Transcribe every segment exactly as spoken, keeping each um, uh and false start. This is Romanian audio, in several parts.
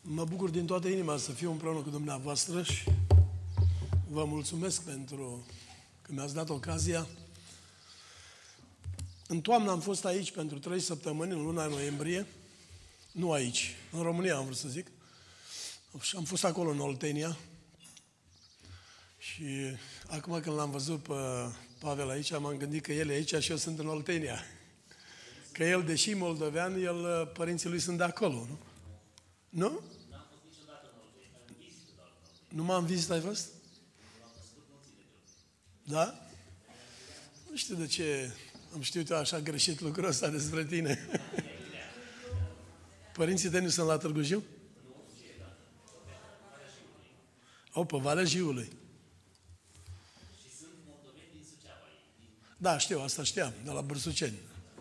Mă bucur din toată inima să fiu împreună cu dumneavoastră și vă mulțumesc pentru că mi-ați dat ocazia. În toamnă am fost aici pentru trei săptămâni, în luna noiembrie. Nu aici, în România am vrut să zic. Și am fost acolo în Oltenia. Și acum când l-am văzut pe Pavel aici, m-am gândit că el e aici și eu sunt în Oltenia. Că el, deși moldovean, el, părinții lui sunt de acolo, nu? Nu? N-am fost niciodată în Oltenia, în vizită doar în Oltenia. Nu m-am vizitat, ai fost? L-am văzut mulțime de ori. Da? Nu știu de ce am știut eu așa greșit lucrul ăsta despre tine. Părinții tăi nu sunt la Târgu Jiu? Nu, ce e, da. Valea Jiului. Au, pe Valea Jiului. Și sunt moldoveni din Suceava. Din... Da, știu, asta știam, de la Bârsuceni.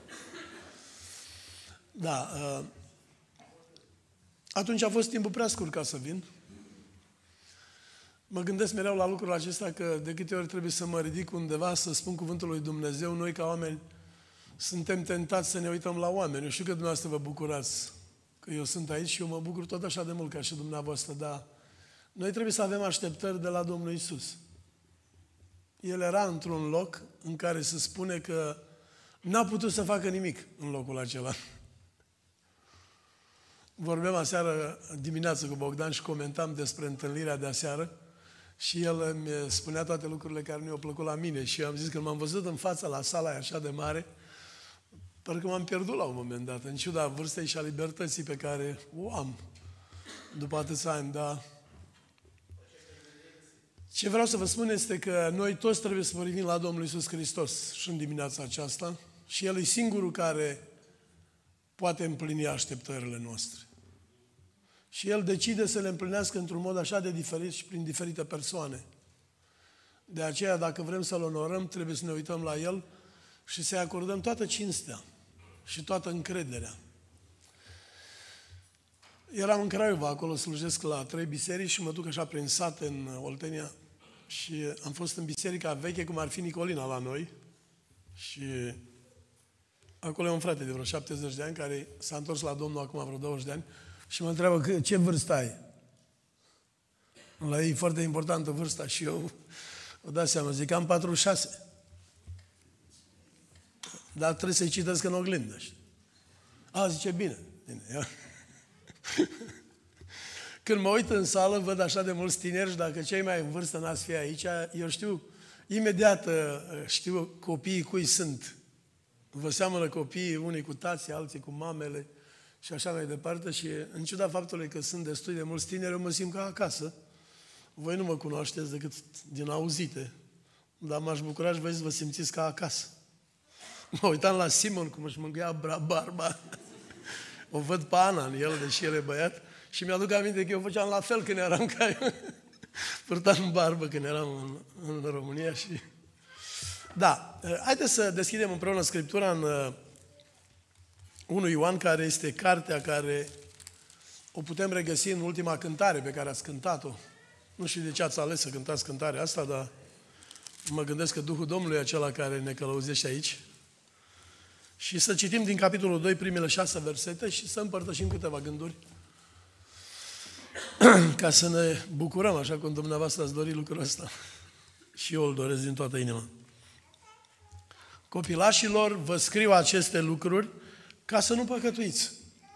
Da. Uh, atunci a fost timpul prea scurt ca să vin. Mă gândesc mereu la lucrul acesta că de câte ori trebuie să mă ridic undeva să spun cuvântul lui Dumnezeu, noi ca oameni suntem tentați să ne uităm la oameni. Eu știu că dumneavoastră vă bucurați că eu sunt aici și eu mă bucur tot așa de mult ca și dumneavoastră, dar noi trebuie să avem așteptări de la Domnul Iisus. El era într-un loc în care se spune că n-a putut să facă nimic în locul acela. Vorbeam aseară dimineață cu Bogdan și comentam despre întâlnirea de aseară și el îmi spunea toate lucrurile care nu i-au plăcut la mine și eu am zis că m-am văzut în fața la sala așa de mare, parcă m-am pierdut la un moment dat, în ciuda vârstei și a libertății pe care o am după atâția ani, dar ce vreau să vă spun este că noi toți trebuie să privim la Domnul Iisus Hristos și în dimineața aceasta și El e singurul care poate împlini așteptările noastre. Și El decide să le împlinească într-un mod așa de diferit și prin diferite persoane. De aceea, dacă vrem să-L onorăm, trebuie să ne uităm la El și să-i acordăm toată cinstea și toată încrederea. Eram în Craiova, acolo slujesc la trei biserici și mă duc așa prin sate în Oltenia și am fost în biserica veche, cum ar fi Nicolina la noi și acolo e un frate de vreo șaptezeci de ani care s-a întors la Domnul acum vreo douăzeci de ani și mă întreabă ce vârstă ai. La ei e foarte importantă vârsta și eu o dați seama, zic, am patruzeci și șase. Dar trebuie să-i citesc în oglindă. A, zice, bine. bine. Când mă uit în sală, văd așa de mulți tineri și dacă cei mai în vârstă n-ați fi aici, eu știu, imediat știu copiii cui sunt. Vă seamănă copiii, unii cu tații, alții cu mamele și așa mai departe și în ciuda faptului că sunt destui de mulți tineri, eu mă simt ca acasă. Voi nu mă cunoașteți decât din auzite, dar m-aș bucura și voi să vă simțiți ca acasă. Mă uitam la Simon cum își mângâia barba. O văd pe Ana în el, deși el e băiat, și mi-aduc aminte că eu făceam la fel când eram ca eu. Purtam barbă când eram în, în România și... Da, haideți să deschidem împreună Scriptura în unu Ioan, care este cartea care o putem regăsi în ultima cântare pe care ați cântat-o. Nu știu de ce ați ales să cântați cântarea asta, dar mă gândesc că Duhul Domnului e acela care ne călăuzește aici. Și să citim din capitolul doi primele șase versete și să împărtășim câteva gânduri ca să ne bucurăm, așa cum dumneavoastră ați dorit lucrul ăsta. Și eu îl doresc din toată inima. Copilașilor, vă scriu aceste lucruri ca să nu păcătuiți.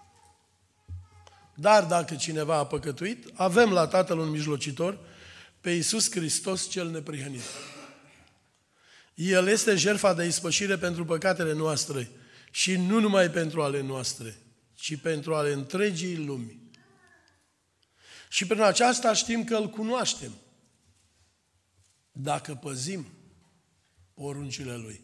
Dar dacă cineva a păcătuit, avem la Tatăl un mijlocitor, pe Iisus Hristos cel neprihănit. El este jertfa de ispășire pentru păcatele noastre și nu numai pentru ale noastre, ci pentru ale întregii lumi. Și prin aceasta știm că îl cunoaștem, dacă păzim poruncile Lui.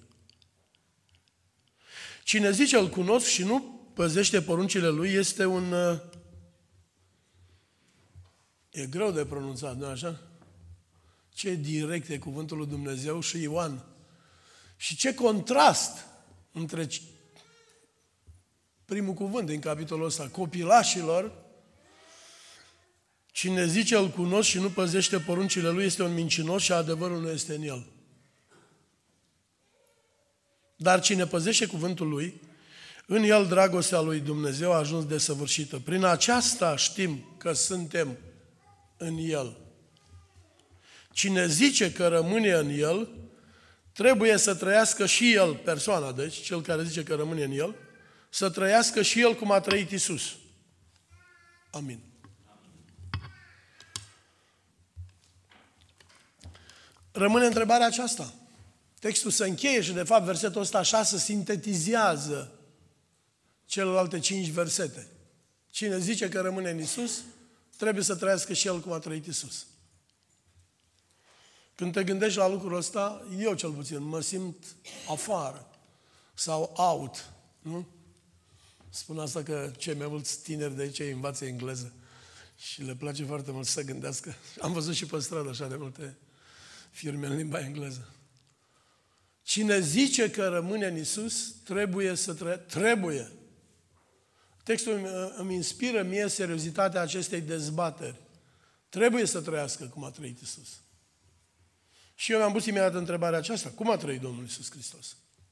Cine zice îl cunosc și nu păzește poruncile Lui este un... E greu de pronunțat, nu așa? Ce direct e cuvântul lui Dumnezeu și Ioan. Și ce contrast între primul cuvânt din capitolul ăsta, copilașilor, cine zice îl cunosc și nu păzește poruncile Lui este un mincinos și adevărul nu este în el. Dar cine păzește cuvântul Lui, în el dragostea lui Dumnezeu a ajuns desăvârșită. Prin aceasta știm că suntem în El. Cine zice că rămâne în El, trebuie să trăiască și el, persoana, deci, cel care zice că rămâne în El, să trăiască și el cum a trăit Iisus. Amin. Rămâne întrebarea aceasta. Textul se încheie și, de fapt, versetul ăsta șase sintetizează celelalte cinci versete. Cine zice că rămâne în Iisus, trebuie să trăiască și el cum a trăit Iisus. Când te gândești la lucrul ăsta, eu cel puțin mă simt afară sau out, nu? Spun asta că cei mai mulți tineri de aici învață engleză și le place foarte mult să gândească. Am văzut și pe stradă așa de multe firme în limba engleză. Cine zice că rămâne în Iisus, trebuie să trăiască. Trebuie. Textul îmi inspiră mie seriozitatea acestei dezbateri. Trebuie să trăiască cum a trăit Iisus. Și eu mi-am pus imediat întrebarea aceasta. Cum a trăit Domnul Iisus Hristos?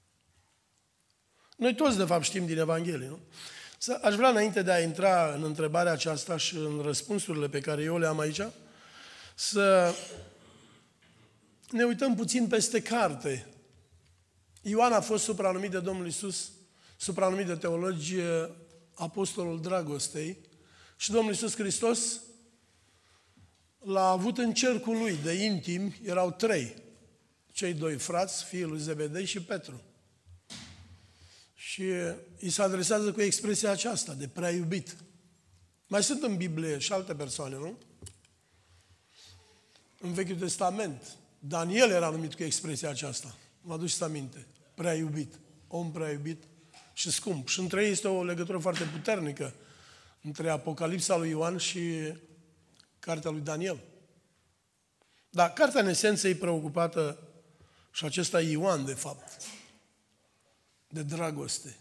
Noi toți, de fapt, știm din Evanghelie, nu? Aș vrea, înainte de a intra în întrebarea aceasta și în răspunsurile pe care eu le am aici, să ne uităm puțin peste carte. Ioan a fost supranumit de Domnul Iisus, supranumit de teologi, apostolul dragostei, și Domnul Iisus Hristos l-a avut în cercul lui de intimi, erau trei. Cei doi frați, fiul lui Zebedei și Petru. Și îi se adresează cu expresia aceasta, de prea iubit. Mai sunt în Biblie și alte persoane, nu? În Vechiul Testament, Daniel era numit cu expresia aceasta. Mă aduceți aminte. Prea iubit. Om prea iubit și scump. Și între ei este o legătură foarte puternică între Apocalipsa lui Ioan și cartea lui Daniel. Dar cartea, în esență, e preocupată, și acesta e Ioan, de fapt, de dragoste.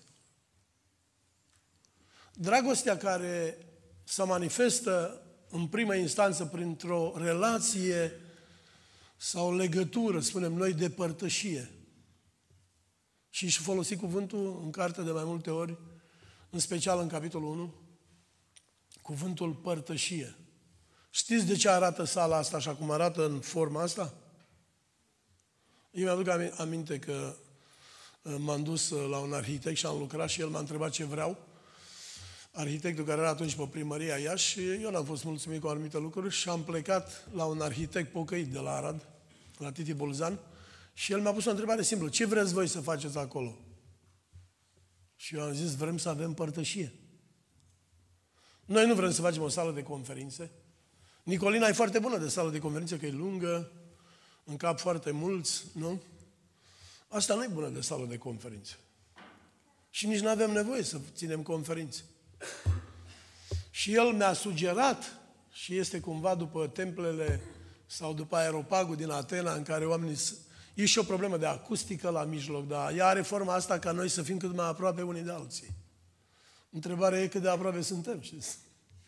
Dragostea care se manifestă în primă instanță printr-o relație sau legătură, spunem noi, de părtășie. Și și folosi cuvântul în carte de mai multe ori, în special în capitolul unu, cuvântul părtășie. Știți de ce arată sala asta așa cum arată în forma asta? Eu mi-aduc aminte că m-am dus la un arhitect și am lucrat și el m-a întrebat ce vreau. Arhitectul care era atunci pe primăria Iași, și eu n-am fost mulțumit cu anumite lucruri și am plecat la un arhitect pocăit de la Arad, la Titi Bolzan, și el mi-a pus o întrebare simplă. Ce vreți voi să faceți acolo? Și eu am zis, vrem să avem părtășie. Noi nu vrem să facem o sală de conferințe. Nicolina e foarte bună de sală de conferințe, că e lungă, în cap foarte mulți, nu? Asta nu e bună de sală de conferințe. Și nici nu avem nevoie să ținem conferințe. Și el mi-a sugerat, și este cumva după templele sau după Aeropagul din Atena, în care oamenii... E și o problemă de acustică la mijloc, dar ea are forma asta ca noi să fim cât mai aproape unii de alții. Întrebarea e cât de aproape suntem, știți?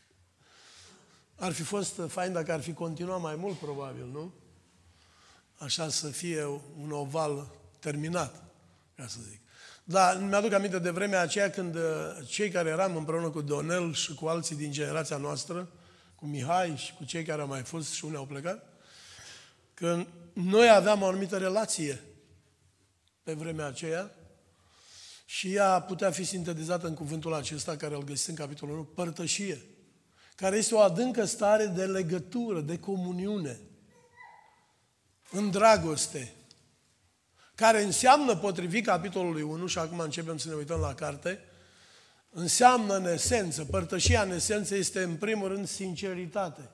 Ar fi fost fain dacă ar fi continuat mai mult, probabil, nu? Așa să fie un oval terminat, ca să zic. Dar mi-aduc aminte de vremea aceea când cei care eram împreună cu Donel și cu alții din generația noastră, cu Mihai și cu cei care au mai fost și unii au plecat, când noi aveam o anumită relație pe vremea aceea și ea putea fi sintetizată în cuvântul acesta care îl găsiți în capitolul unu, părtășie, care este o adâncă stare de legătură, de comuniune, în dragoste, care înseamnă, potrivit capitolului unu, și acum începem să ne uităm la carte, înseamnă în esență, părtășia în esență este în primul rând sinceritate.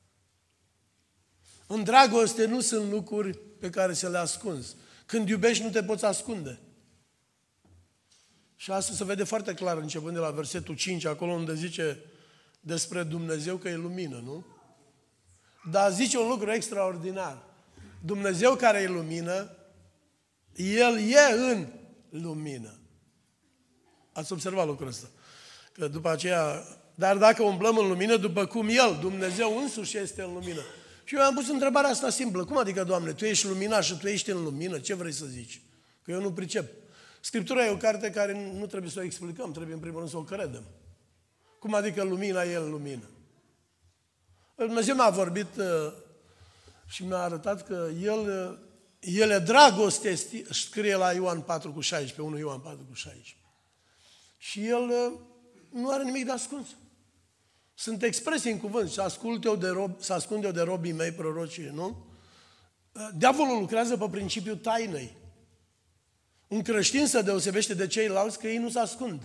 În dragoste nu sunt lucruri pe care să le ascunzi. Când iubești nu te poți ascunde. Și asta se vede foarte clar începând de la versetul cinci, acolo unde zice despre Dumnezeu că e lumină, nu? Dar zice un lucru extraordinar. Dumnezeu care e lumină, El e în lumină. Ați observat lucrul ăsta? Că după aceea, dar dacă umblăm în lumină, după cum El, Dumnezeu însuși, este în lumină. Și eu am pus întrebarea asta simplă. Cum adică, Doamne, Tu ești lumina și Tu ești în lumină? Ce vrei să zici? Că eu nu pricep. Scriptura e o carte care nu trebuie să o explicăm, trebuie în primul rând să o credem. Cum adică lumina e în lumină? Dumnezeu mi-a vorbit și mi-a arătat că El, El e dragoste, scrie la Ioan patru cu șaisprezece, unu Ioan patru cu șaisprezece. Și El nu are nimic de ascuns. Sunt expresii în cuvânt și ascult eu de rob, să ascund eu de robii mei, prorocii, nu? Diavolul lucrează pe principiul tainei. Un creștin se deosebește de ceilalți că ei nu se ascund.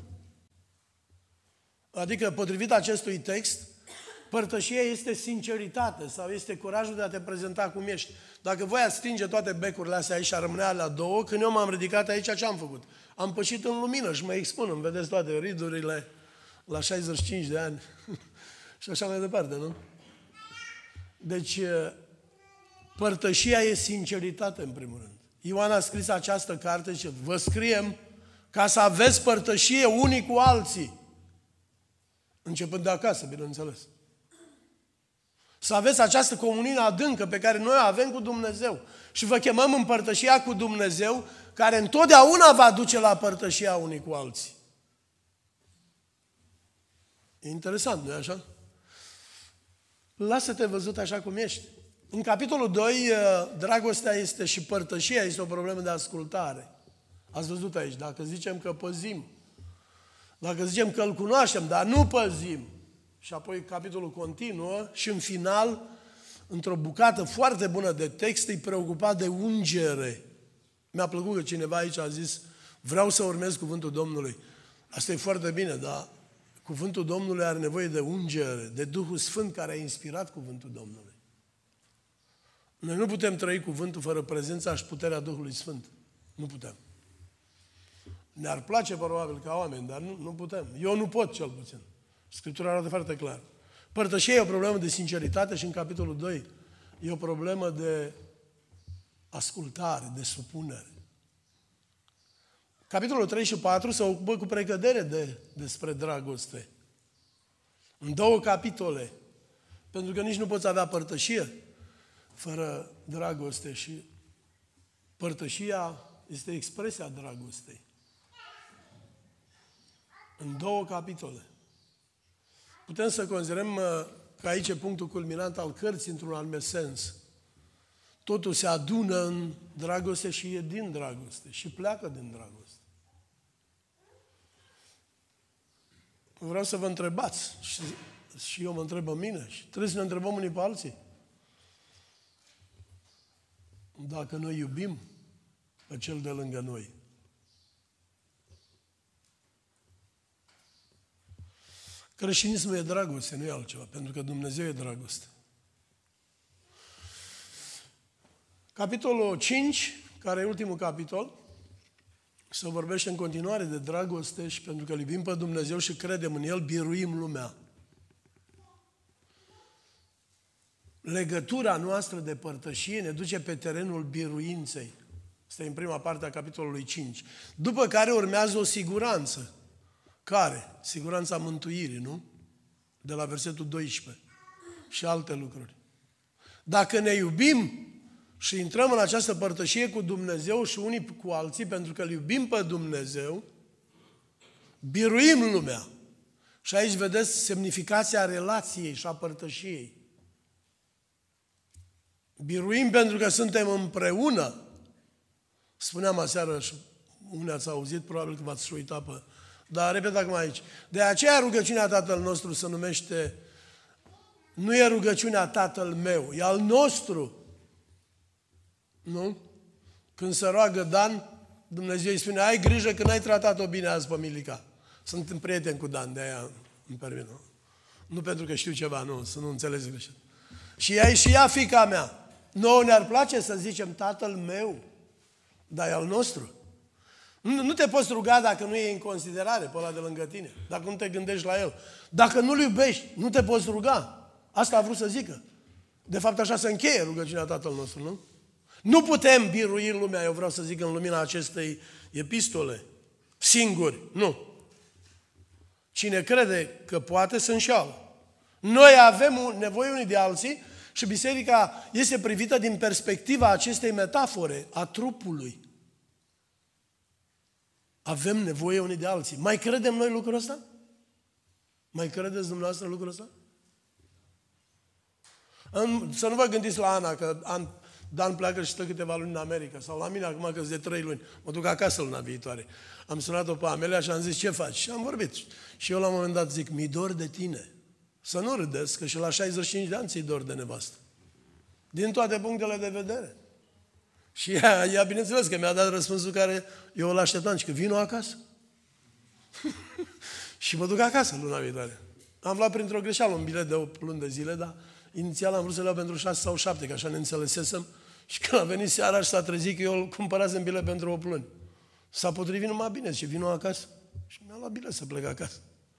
Adică, potrivit acestui text, părtășia este sinceritate sau este curajul de a te prezenta cum ești. Dacă voi ați stinge toate becurile astea aici și ar rămânea la două, când eu m-am ridicat aici, ce am făcut? Am pășit în lumină și mă expun, îmi vedeți toate ridurile la șaizeci și cinci de ani și așa mai departe, nu? Deci, părtășia e sinceritate, în primul rând. Ioan a scris această carte și vă scriem ca să aveți părtășie unii cu alții. Începând de acasă, bineînțeles. Să aveți această comuniune adâncă pe care noi o avem cu Dumnezeu. Și vă chemăm în părtășia cu Dumnezeu, care întotdeauna va duce la părtășia unii cu alții. E interesant, nu-i așa? Lasă-te văzut așa cum ești. În capitolul doi, dragostea este și părtășia este o problemă de ascultare. Ați văzut aici, dacă zicem că păzim, dacă zicem că îl cunoaștem, dar nu păzim, și apoi capitolul continuă și în final, într-o bucată foarte bună de text, e preocupat de ungere. Mi-a plăcut că cineva aici a zis, vreau să urmez cuvântul Domnului. Asta e foarte bine, dar cuvântul Domnului are nevoie de ungere, de Duhul Sfânt care a inspirat cuvântul Domnului. Noi nu putem trăi cuvântul fără prezența și puterea Duhului Sfânt. Nu putem. Ne-ar place probabil ca oameni, dar nu, nu putem. Eu nu pot, cel puțin. Scriptura arată foarte clar. Părtășia e o problemă de sinceritate și în capitolul doi e o problemă de ascultare, de supunere. Capitolul trei și patru se ocupă cu precădere de, despre dragoste. În două capitole. Pentru că nici nu poți avea părtășie fără dragoste și părtășia este expresia dragostei. În două capitole. Putem să considerăm că aici e punctul culminant al cărții într-un anume sens. Totul se adună în dragoste și e din dragoste și pleacă din dragoste. Vreau să vă întrebați și, și eu mă întreb pe mine și trebuie să ne întrebăm unii pe alții. Dacă noi iubim pe cel de lângă noi. Creștinismul e dragoste, nu e altceva, pentru că Dumnezeu e dragoste. Capitolul cinci, care e ultimul capitol, se vorbește în continuare de dragoste și pentru că iubim pe Dumnezeu și credem în El, biruim lumea. Legătura noastră de părtășie ne duce pe terenul biruinței. Asta e în prima parte a capitolului cinci. După care urmează o siguranță. Care? Siguranța mântuirii, nu? De la versetul doisprezece. Și alte lucruri. Dacă ne iubim și intrăm în această părtășie cu Dumnezeu și unii cu alții, pentru că îl iubim pe Dumnezeu, biruim lumea. Și aici vedeți semnificația relației și a părtășiei. Biruim pentru că suntem împreună. Spuneam aseară și unii ați auzit, probabil că v-ați uitat pe... Dar repet acum aici. De aceea rugăciunea Tatăl nostru se numește, nu e rugăciunea Tatăl meu, e al nostru. Nu? Când se roagă Dan, Dumnezeu îi spune, ai grijă că n-ai tratat-o bine azi pe Milica. Sunt în prieten cu Dan, de aia îmi permit. Nu? Nu pentru că știu ceva, nu, să nu înțelegi greșit. Și ea e și ea fiica mea. Nouă ne-ar place să zicem Tatăl meu, dar e al nostru. Nu, nu te poți ruga dacă nu e în considerare pe ăla de lângă tine, dacă nu te gândești la el. Dacă nu-l iubești, nu te poți ruga. Asta a vrut să zică. De fapt, așa se încheie rugăciunea Tatăl nostru, nu? Nu putem birui lumea, eu vreau să zic în lumina acestei epistole, singuri, nu. Cine crede că poate, se înșeală. Noi avem nevoie unii de alții și biserica este privită din perspectiva acestei metafore a trupului. Avem nevoie unii de alții. Mai credem noi lucrul ăsta? Mai credeți dumneavoastră lucrul ăsta? Să nu vă gândiți la Ana, că An, Dan pleacă și stă câteva luni în America, sau la mine acum că sunt de trei luni. Mă duc acasă luna viitoare. Am sunat-o pe Amelia și am zis, ce faci? Și am vorbit. Și eu la un moment dat zic, mi dor de tine. Să nu râdeți, că și la șaizeci și cinci de ani ți-i dor de nevastă. Din toate punctele de vedere. Și ea, ea bineînțeles că mi-a dat răspunsul care eu îl așteptam, și că vino acasă. Și mă duc acasă luna viitoare. Am luat printr-o greșeală un bilet de opt luni de zile, dar inițial am vrut să le iau pentru șase sau șapte, că așa ne înțelesesem. Și când a venit seara și s-a trezit că eu îl cumpărasem bilet pentru opt luni. S-a potrivit numai bine și vino acasă. Și mi-a luat bilet să plec acasă.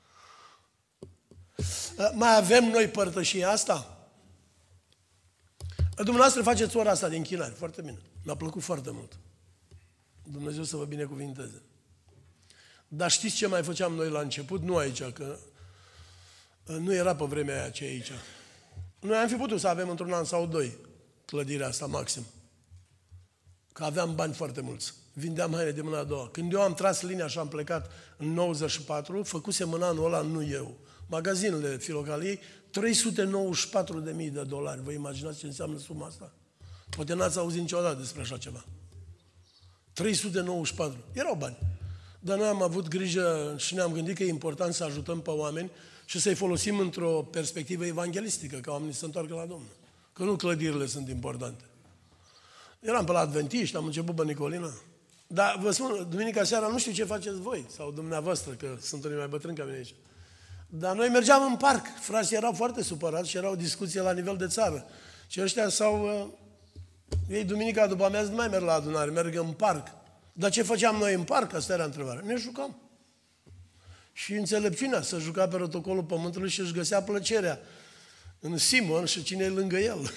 Mai avem noi părtășia asta? Dumneavoastră faceți ora asta din chinari. Foarte bine. Mi-a plăcut foarte mult. Dumnezeu să vă binecuvinteze. Dar știți ce mai făceam noi la început? Nu aici, că nu era pe vremea aia ce e aici. Noi am fi putut să avem într-un an sau doi clădirea asta maxim. Că aveam bani foarte mulți. Vindeam haine de mâna a doua. Când eu am tras linia și am plecat în nouăzeci și patru, făcusem în anul ăla, nu eu, magazinele Filocaliei, trei sute nouăzeci și patru de mii de dolari. Vă imaginați ce înseamnă suma asta? Poate n-ați auzit niciodată despre așa ceva. trei sute nouăzeci și patru. Erau bani. Dar noi am avut grijă și ne-am gândit că e important să ajutăm pe oameni și să-i folosim într-o perspectivă evanghelistică, ca oamenii să se întoarcă la Domnul. Că nu clădirile sunt importante. Eram pe la Adventiști, am început pe Nicolina. Dar vă spun, duminica seara nu știu ce faceți voi, sau dumneavoastră, că sunt unii mai bătrâni ca mine aici. Dar noi mergeam în parc. Frații erau foarte supărați și era o discuție la nivel de țară. Și ăștia s-au... Ei duminica după amiază nu mai merg la adunare, merg în parc. Dar ce făceam noi în parc? Asta era întrebarea. Ne jucam. Și înțelepciunea să juca pe rotocolul pământului și își găsea plăcerea în Simon și cine e lângă el.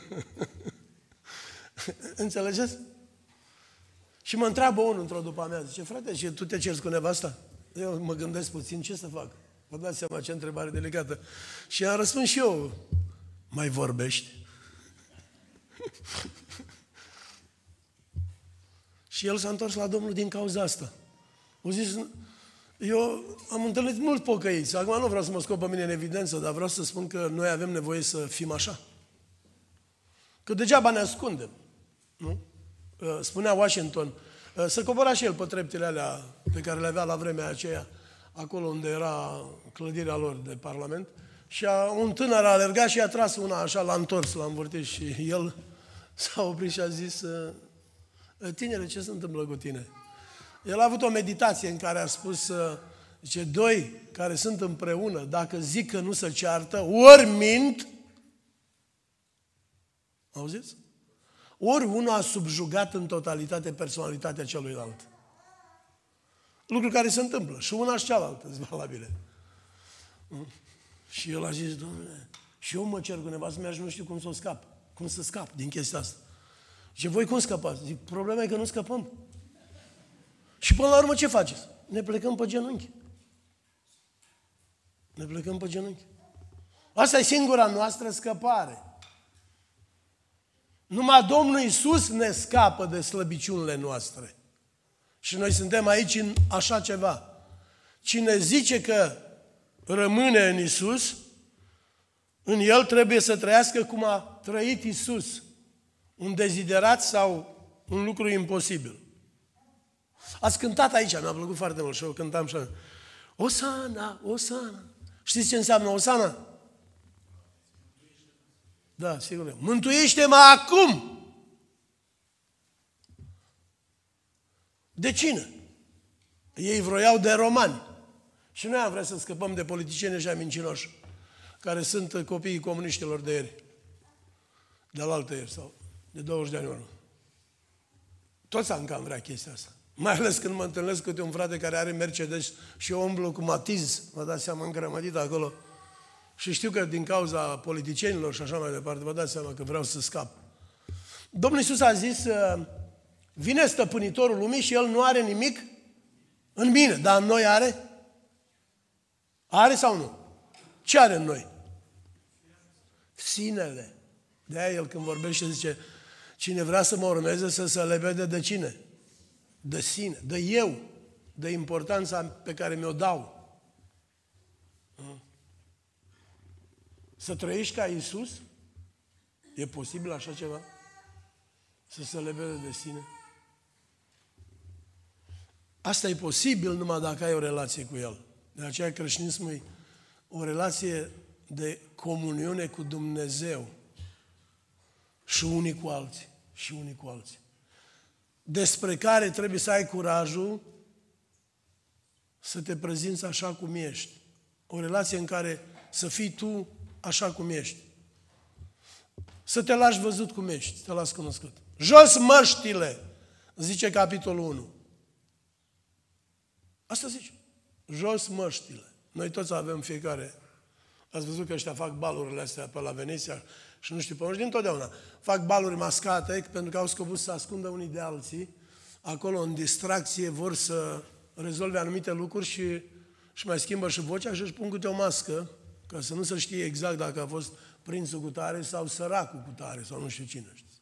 Înțelegeți? Și mă întreabă unul într-o după amiază, zice, frate, și tu te ceri cu nevasta? Eu mă gândesc puțin, ce să fac? Vă dați seama ce întrebare delicată. Și am răspuns și eu, mai vorbești? Și el s-a întors la Domnul din cauza asta. O zis, eu am întâlnit mult pocăiți. Acum nu vreau să mă scot pe mine în evidență, dar vreau să spun că noi avem nevoie să fim așa. Că degeaba ne ascundem. Nu? Spunea Washington, să cobora și el pe treptele alea pe care le avea la vremea aceea, acolo unde era clădirea lor de parlament, și a, un tânăr a alergat și a tras una așa, l-a întors, l-a învârtit și el s-a oprit și a zis, tinere, ce se întâmplă cu tine? El a avut o meditație în care a spus, zice, doi care sunt împreună, dacă zic că nu se ceartă, ori mint, auziți? Ori unul a subjugat în totalitate personalitatea celuilalt. Lucru care se întâmplă. Și una și cealaltă sunt valabile. Și el a zis, Doamne, și eu mă cer cu nevastă mea și nu știu cum să o scap. Cum să scap din chestia asta. Și voi cum scăpați? Zic, problema e că nu scăpăm. Și până la urmă ce faceți? Ne plecăm pe genunchi. Ne plecăm pe genunchi. Asta e singura noastră scăpare. Numai Domnul Iisus ne scapă de slăbiciunile noastre. Și noi suntem aici în așa ceva. Cine zice că rămâne în Iisus, în el trebuie să trăiască cum a trăit Iisus. Un deziderat sau un lucru imposibil. Ați cântat aici, mi-a plăcut foarte mult și eu cântam și Osana, Osana. Știți ce înseamnă Osana? Da, sigur. Mântuiește-mă acum! De cine? Ei vroiau de romani. Și noi am vrea să scăpăm de politicieni ăștia mincinoși, care sunt copiii comuniștilor de ieri. De la altă ieri sau de douăzeci de ani urmă. Toți am cam vrea chestia asta. Mai ales când mă întâlnesc câte un frate care are Mercedes și eu umblu cu Matiz, vă dați seama, îngrămădit acolo. Și știu că din cauza politicienilor și așa mai departe, vă dați seama că vreau să scap. Domnul Iisus a zis, vine stăpânitorul lumii și el nu are nimic în mine, dar în noi are? Are sau nu? Ce are în noi? Sinele. De-aia el când vorbește zice, cine vrea să mă urmeze să se lepede de cine? De sine, de eu, de importanța pe care mi-o dau. Să trăiești ca Iisus E posibil așa ceva? Să se leveze de sine? Asta e posibil numai dacă ai o relație cu El. De aceea creștinismul e o relație de comuniune cu Dumnezeu și unii cu alții. Și unii cu alții. Despre care trebuie să ai curajul să te prezinți așa cum ești. O relație în care să fii tu așa cum ești. Să te lași văzut cum ești, să te lași cunoscut. Jos măștile, zice capitolul unu. Asta zice. Jos măștile. Noi toți avem fiecare. Ați văzut că ăștia fac balurile astea pe la Veneția și nu știu pe unde, dintotdeauna. Fac baluri mascate pentru că au scopul să ascundă unii de alții. Acolo, în distracție, vor să rezolve anumite lucruri și, și mai schimbă și vocea și își pun câte o mască ca să nu se știe exact dacă a fost prințul cu tare sau săracul cu tare sau nu știu cine. Știți.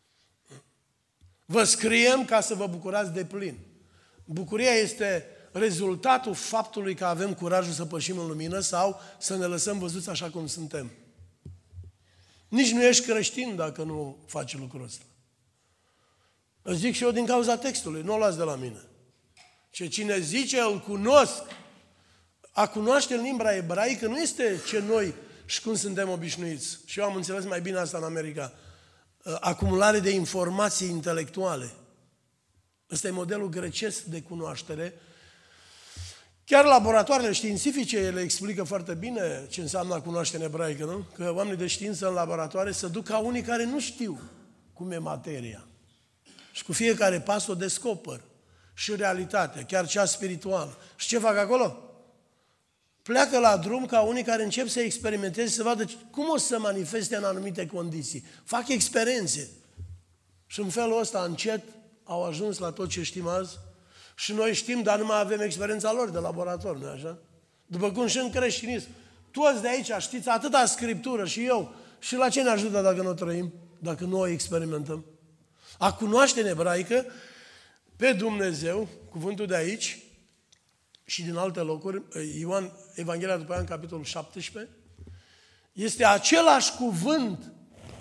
Vă scriem ca să vă bucurați de plin. Bucuria este rezultatul faptului că avem curajul să pășim în lumină sau să ne lăsăm văzuți așa cum suntem. Nici nu ești creștin dacă nu faci lucrul ăsta. Îți zic și eu din cauza textului, nu o luați de la mine. Și cine zice, îl cunosc, a cunoaște în limba ebraică nu este ce noi și cum suntem obișnuiți. Și eu am înțeles mai bine asta în America. Acumulare de informații intelectuale. Ăsta e modelul grecesc de cunoaștere. Chiar laboratoarele științifice ele explică foarte bine ce înseamnă a cunoaște în ebraică, nu? Că oamenii de știință în laboratoare se duc ca unii care nu știu cum e materia. Și cu fiecare pas o descoper. Și realitatea, chiar cea spirituală. Și ce fac acolo? Pleacă la drum ca unii care încep să experimenteze, să vadă cum o să manifeste în anumite condiții. Fac experiențe. Și în felul ăsta, încet, au ajuns la tot ce știm azi. Și noi știm, dar nu mai avem experiența lor de laborator, nu așa? După cum și în creștinism. Toți de aici știți atâta Scriptură și eu. Și la ce ne ajută dacă nu o trăim? Dacă nu o experimentăm? A cunoaște în ebraică pe Dumnezeu, cuvântul de aici și din alte locuri, Ioan, Evanghelia după Ioan, capitolul șaptesprezece, este același cuvânt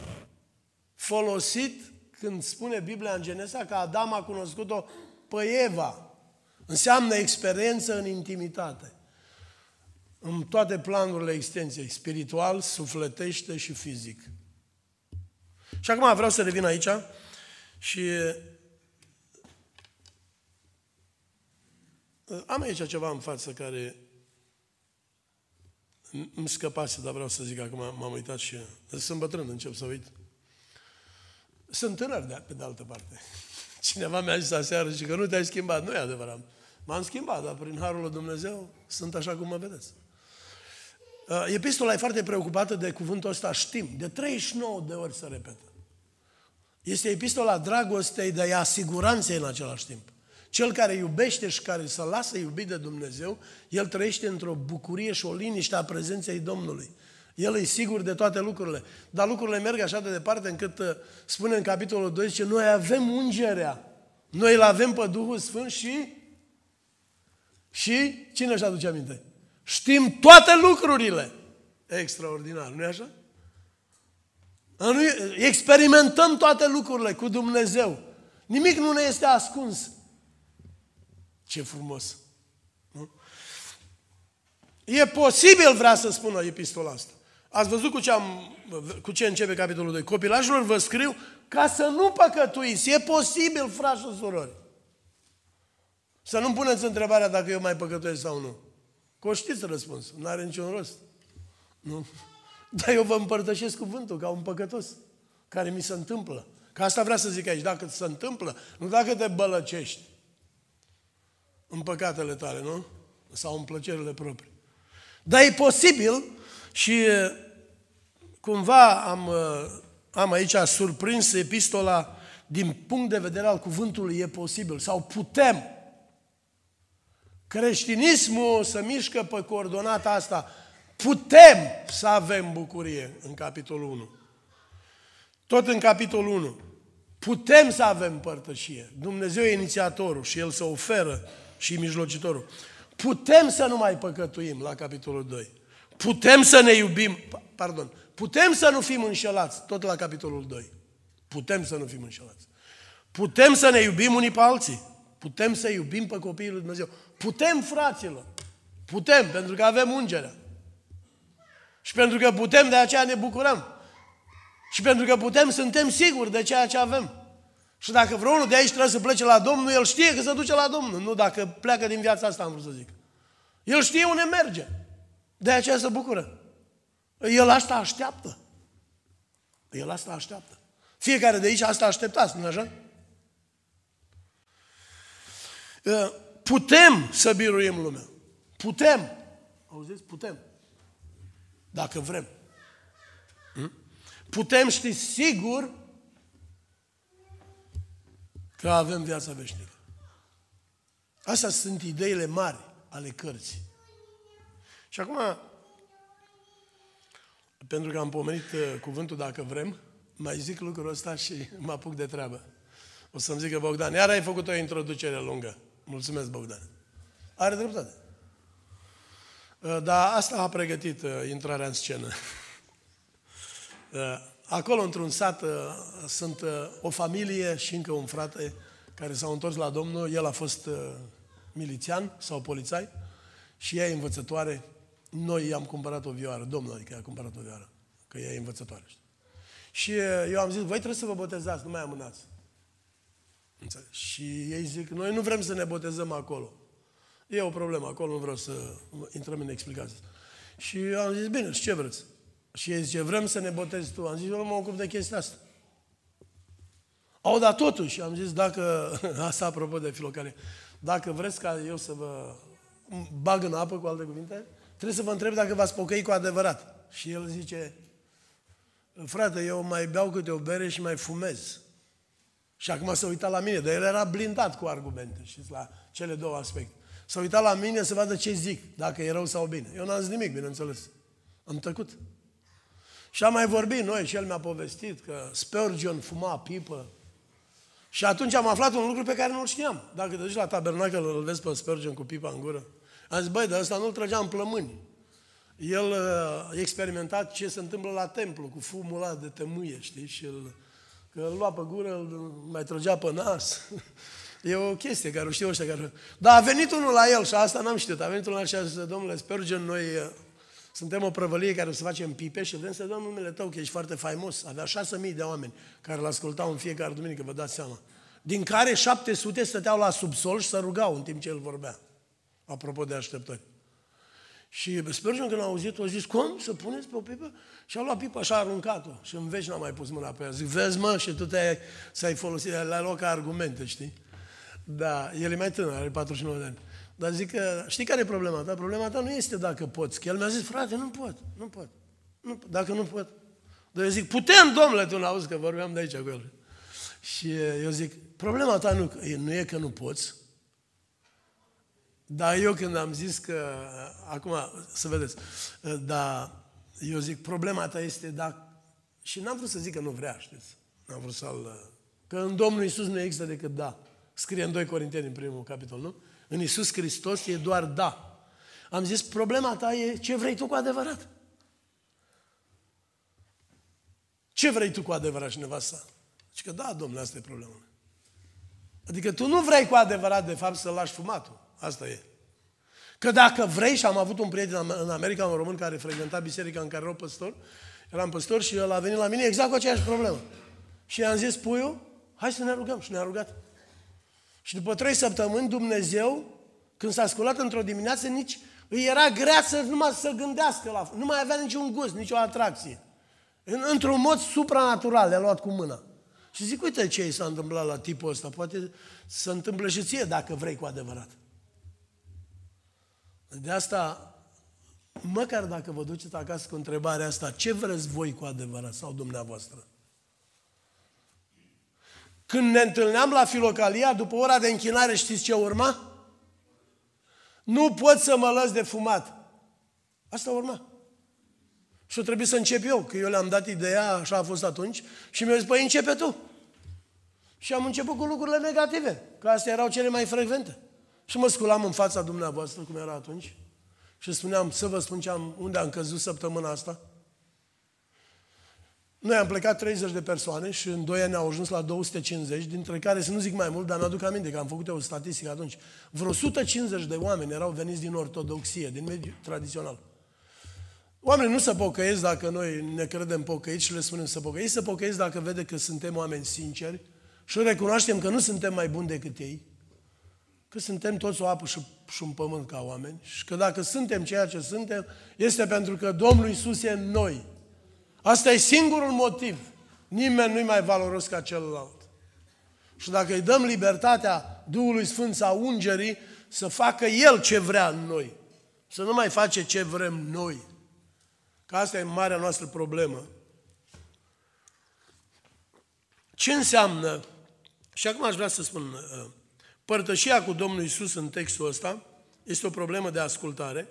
folosit când spune Biblia în Genesa că Adam a cunoscut-o pe Eva. Înseamnă experiență în intimitate. În toate planurile extensiei, spiritual, sufletește și fizic. Și acum vreau să revin aici și am aici ceva în față care îmi scăpase, dar vreau să zic acum, m-am uitat și sunt bătrân, încep să uit. Sunt tânăr de, pe de altă parte. Cineva mi-a zis aseară și că nu te-ai schimbat. Nu e adevărat. M-am schimbat, dar prin harul lui Dumnezeu sunt așa cum mă vedeți. Epistola e foarte preocupată de cuvântul ăsta știm. De treizeci și nouă de ori se repetă. Este epistola dragostei, dar e a siguranței în același timp. Cel care iubește și care se lasă iubit de Dumnezeu, el trăiește într-o bucurie și o liniște a prezenței Domnului. El e sigur de toate lucrurile. Dar lucrurile merg așa de departe încât spune în capitolul doi, zice, noi avem ungerea. Noi îl avem pe Duhul Sfânt și și cine își aduce aminte? Știm toate lucrurile. Extraordinar, nu-i așa? Experimentăm toate lucrurile cu Dumnezeu. Nimic nu ne este ascuns. Ce frumos! Nu? E posibil, vrea să spună epistola asta. Ați văzut cu ce, am, cu ce începe capitolul doi. Copilașilor vă scriu ca să nu păcătuiți. E posibil, frați și surori. Să nu puneți întrebarea dacă eu mai păcătuiesc sau nu. Că o știți răspunsul. Nu are niciun rost. Nu? Dar eu vă împărtășesc cuvântul ca un păcătos. Care mi se întâmplă. Că asta vrea să zic aici. Dacă se întâmplă, nu dacă te bălăcești în păcatele tale, nu? Sau în plăcerile proprii. Dar e posibil și cumva am, am aici surprins epistola din punct de vedere al cuvântului e posibil. Sau putem. Creștinismul se mișcă pe coordonata asta. Putem să avem bucurie în capitolul unu. Tot în capitolul unu. Putem să avem părtășie. Dumnezeu e inițiatorul și El se oferă și mijlocitorul. Putem să nu mai păcătuim la capitolul doi. putem să ne iubim, pardon, putem să nu fim înșelați, tot la capitolul doi. Putem să nu fim înșelați. Putem să ne iubim unii pe alții. Putem să iubim pe copiii lui Dumnezeu. Putem, fraților. Putem, pentru că avem ungerea. Și pentru că putem, de aceea ne bucurăm. Și pentru că putem, suntem siguri de ceea ce avem. Și dacă vreunul de aici trebuie să plece la Domnul, el știe că se duce la Domnul. Nu dacă pleacă din viața asta, am vrut să zic. El știe unde merge. De aceea se bucură. El asta așteaptă. El asta așteaptă. Fiecare de aici asta așteptați, nu așa? Putem să biruim lumea. Putem. Auziți? Putem. Dacă vrem. Putem ști sigur că avem viața veșnică. Astea sunt ideile mari ale cărții. Și acum, pentru că am pomenit cuvântul dacă vrem, mai zic lucrul ăsta și mă apuc de treabă. O să-mi zică Bogdan, iar ai făcut o introducere lungă. Mulțumesc, Bogdan. Are dreptate. Dar asta a pregătit intrarea în scenă. Acolo, într-un sat, sunt o familie și încă un frate care s-au întors la Domnul. El a fost milițian sau polițai și ea e învățătoare. Noi i-am cumpărat o vioară. Domnul adică i-a cumpărat o vioară, că ea e învățătoare. Și eu am zis, voi trebuie să vă botezați, nu mai amânați. Înțeleg? Și ei zic, noi nu vrem să ne botezăm acolo. E o problemă acolo, nu vreau să intrăm în explicații. Și am zis, bine, și ce vreți? Și ei zice, vrem să ne botezi tu. Am zis, eu nu mă ocup de chestia asta. Au, dar totuși, am zis, dacă, asta apropo de Filocalie, dacă vreți ca eu să vă bag în apă, cu alte cuvinte, trebuie să vă întreb dacă v-ați pocăit cu adevărat. Și el zice, frate, eu mai beau câte o bere și mai fumez. Și acum s-a uitat la mine, dar el era blindat cu argumente, știți, la cele două aspecte. S-a uitat la mine să vadă ce zic, dacă e rău sau bine. Eu n-am zis nimic, bineînțeles. Am tăcut. Și am mai vorbit noi și el mi-a povestit că Spurgeon fuma pipă. Și atunci am aflat un lucru pe care nu-l știam. Dacă te duci la tabernacăl, îl vezi pe Spurgeon cu pipa în gură. Am zis, băi, dar ăsta nu-l trăgea în plămâni. El a experimentat ce se întâmplă la templu, cu fumul ăla de tămâie, știi? Și el, că îl lua pe gură, îl mai trăgea pe nas. E o chestie care o știu ăștia care... Dar a venit unul la el și asta n-am știut. A venit unul la el și a zis, domnule Spurgeon, noi suntem o prăvălie care o să facem pipe și vrem să dăm numele tău, că ești foarte faimos. Avea șase mii de oameni care îl ascultau în fiecare duminică, vă dați seama. Din care șapte sute stăteau la subsol și se rugau în timp ce el vorbea. Apropo de așteptări. Și Spurgeon, când a auzit, a zis, cum? Să puneți pe o pipă? Și a luat pipa și a aruncat-o. Și în veci n-a mai pus mâna pe ea. Zic, vezi, mă, și tu te-ai, ți-ai folosit, le-ai luat ca argumente, știi? Da, el e mai tânăr, are patruzeci și nouă de ani. Dar zic că, știi care e problema ta? Problema ta nu este dacă poți. Că el mi-a zis, frate, nu pot, nu pot. Nu, dacă nu pot. Dar eu zic, putem, domnule, tu n-auzi că vorbeam de aici cu el. Și eu zic, problema ta nu, nu e că nu poți. Dar eu când am zis că, acum, să vedeți, dar eu zic, problema ta este dacă, și n-am vrut să zic că nu vrea, știți? N-am vrut să-l, că în Domnul Iisus nu există decât da. Scrie în doi Corinteni, în primul capitol, nu? În Iisus Hristos e doar da. Am zis, problema ta e ce vrei tu cu adevărat. Ce vrei tu cu adevărat și nevasta? Și că da, domnule, asta e problema. Adică tu nu vrei cu adevărat, de fapt, să lași fumatul. Asta e. Că dacă vrei, și am avut un prieten în America, un român care frecventa biserica în care erau păstor, eram păstor și el a venit la mine exact cu aceeași problemă. Și i-am zis, puiu, hai să ne rugăm. Și ne-a rugat. Și după trei săptămâni, Dumnezeu, când s-a sculat într-o dimineață, nici îi era grea să numai să gândească la... Nu mai avea niciun gust, nicio atracție. Într-un mod supranatural, le-a luat cu mâna. Și zic, uite ce i s-a întâmplat la tipul ăsta. Poate se întâmplă și ție dacă vrei cu adevărat. De asta, măcar dacă vă duceți acasă cu întrebarea asta, ce vreți voi cu adevărat sau dumneavoastră? Când ne întâlneam la Filocalia, după ora de închinare, știți ce urma? Nu pot să mă lăs de fumat. Asta urma. Și o trebuie să încep eu, că eu le-am dat ideea, așa a fost atunci, și mi-au zis, păi începe tu. Și am început cu lucrurile negative, că astea erau cele mai frecvente. Și mă sculam în fața dumneavoastră, cum era atunci, Și spuneam, să vă spun ce am, unde am căzut săptămâna asta. Noi am plecat treizeci de persoane și în doi ani au ajuns la două sute cincizeci, dintre care, să nu zic mai mult, dar mi-aduc aminte că am făcut o statistică atunci, vreo o sută cincizeci de oameni erau veniți din ortodoxie, din mediul tradițional. Oamenii nu se pocăiesc dacă noi ne credem pocăiți și le spunem să pocăiți, se pocăiesc dacă vede că suntem oameni sinceri și recunoaștem că nu suntem mai buni decât ei, că suntem toți o apă și, și un pământ ca oameni și că dacă suntem ceea ce suntem, este pentru că Domnul Iisus e în noi. Asta e singurul motiv. Nimeni nu-i mai valoros ca celălalt. Și dacă îi dăm libertatea Duhului Sfânt sau Ungerii să facă El ce vrea în noi, să nu mai face ce vrem noi, că asta e marea noastră problemă. Ce înseamnă, și acum aș vrea să spun, părtășia cu Domnul Iisus în textul ăsta este o problemă de ascultare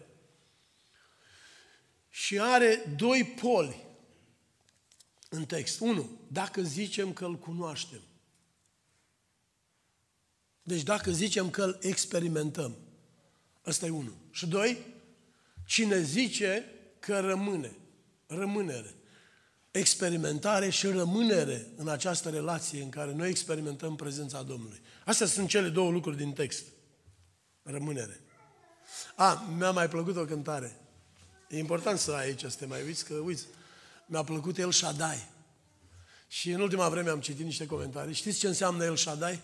și are doi poli în text. Unu, dacă zicem că îl cunoaștem. Deci dacă zicem că îl experimentăm. Ăsta e unul. Și doi, cine zice că rămâne. Rămânere. Experimentare și rămânere în această relație în care noi experimentăm prezența Domnului. Astea sunt cele două lucruri din text. Rămânere. A, mi-a mai plăcut o cântare. E important să ai aici, să te mai uiți, că uiți, mi-a plăcut El Shaddai. Și în ultima vreme am citit niște comentarii. Știți ce înseamnă El Shaddai?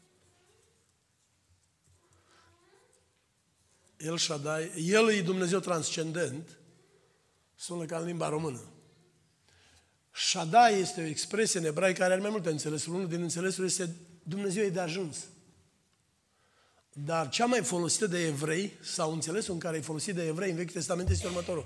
El Shaddai, El e Dumnezeu transcendent, sună ca în limba română. Shaddai este o expresie în ebraică care are mai multe înțelesuri. Unul din înțelesuri este Dumnezeu e de ajuns. Dar cea mai folosită de evrei, sau înțelesul în care e folosit de evrei în Vechiul Testament este următorul.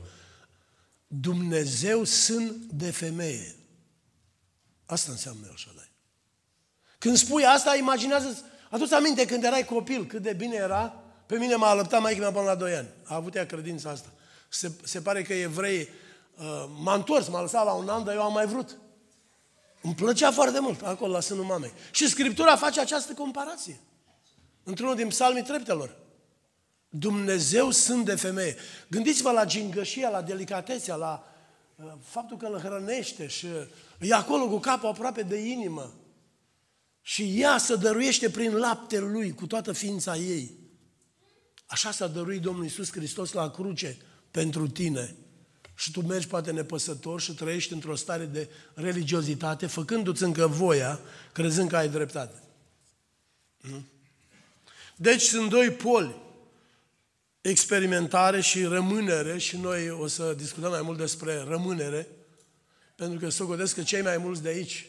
Dumnezeu sân de femeie. Asta înseamnă El Shaddai. Când spui asta, imaginează-ți, adu-ți aminte când erai copil, cât de bine era. Pe mine m-a alăptat maică-mea până la doi ani. A avut ea credința asta. Se, se pare că evrei uh, m-a întors, m-a lăsat la un an, dar eu am mai vrut. Îmi plăcea foarte mult acolo la sânul mamei. Și Scriptura face această comparație. Într-unul din psalmii treptelor. Dumnezeu sunt de femeie. Gândiți-vă la gingășia, la delicatețea, la uh, faptul că îl hrănește și e acolo cu capul aproape de inimă. Și ea se dăruiește prin laptele lui, cu toată ființa ei. Așa s-a dăruit Domnul Iisus Hristos la cruce pentru tine. Și tu mergi poate nepăsător și trăiești într-o stare de religiozitate, făcându-ți încă voia, crezând că ai dreptate. Nu? Deci sunt doi poli, experimentare și rămânere, și noi o să discutăm mai mult despre rămânere, pentru că socoteți că cei mai mulți de aici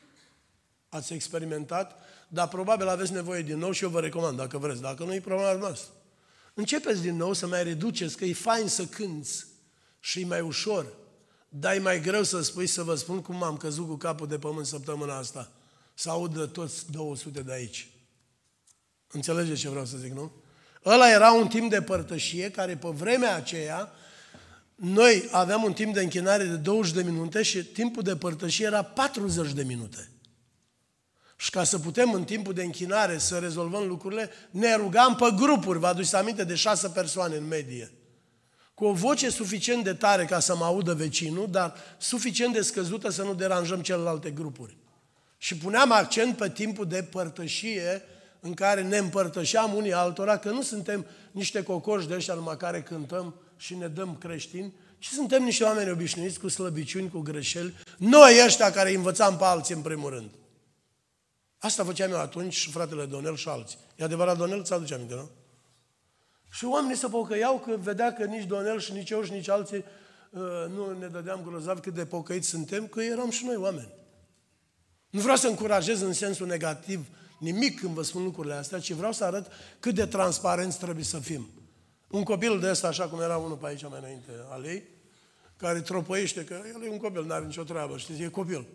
ați experimentat, dar probabil aveți nevoie din nou și eu vă recomand, dacă vreți, dacă nu, e problema noastră. Începeți din nou să mai reduceți, că e fain să cânți și e mai ușor, dar e mai greu să spui, să vă spun cum am căzut cu capul de pământ săptămâna asta, să audă toți două sute de aici. Înțelegeți ce vreau să zic, nu? Ăla era un timp de părtășie care pe vremea aceea noi aveam un timp de închinare de douăzeci de minute și timpul de părtășie era patruzeci de minute. Și ca să putem în timpul de închinare să rezolvăm lucrurile, ne rugam pe grupuri, vă aduceți aminte, de șase persoane în medie. Cu o voce suficient de tare ca să mă audă vecinul, dar suficient de scăzută să nu deranjăm celelalte grupuri. Și puneam accent pe timpul de părtășie în care ne împărtășeam unii altora, că nu suntem niște cocoși de ăștia numai care cântăm și ne dăm creștini, ci suntem niște oameni obișnuiți cu slăbiciuni, cu greșeli, noi ăștia care îi învățam pe alții în primul rând. Asta făceam eu atunci și fratele Donel și alții. E adevărat, Donel, ți aduce aminte, nu? Și oamenii se pocăiau că vedea că nici Donel și nici eu și nici alții uh, nu ne dădeam grozav cât de pocăiți suntem, că eram și noi oameni. Nu vreau să încurajez în sensul negativ nimic când vă spun lucrurile astea, ci vreau să arăt cât de transparenți trebuie să fim. Un copil de ăsta, așa cum era unul pe aici mai înainte al ei, care tropăiește, că el e un copil, n-are nicio treabă, știți, e copil.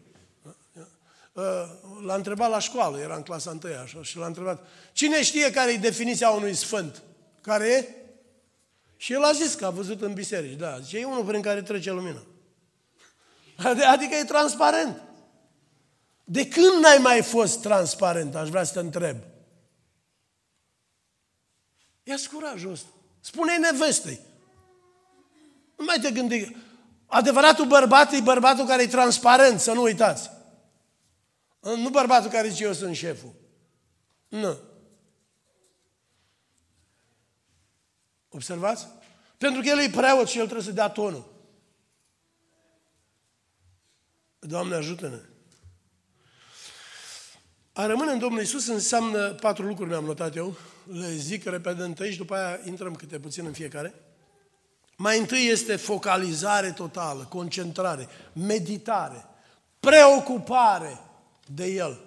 L-a întrebat la școală, era în clasa întâia, așa, și l-a întrebat, cine știe care e definiția unui sfânt? Care e? Și el a zis că a văzut în biserici, da, zice, e unul prin care trece lumina. Adică e transparent. De când n-ai mai fost transparent? Aș vrea să te întreb. Ia-ți curajul ăsta. Spune-i nevestei. Nu mai te gândi. Adevăratul bărbat e bărbatul care e transparent, să nu uitați. Nu bărbatul care zice eu sunt șeful. Nu. Observați? Pentru că el e preot și el trebuie să dea tonul. Doamne, ajută-ne! A rămâne în Domnul Iisus înseamnă patru lucruri, mi-am notat eu. Le zic repede întâi și după aia intrăm câte puțin în fiecare. Mai întâi este focalizare totală, concentrare, meditare, preocupare de El.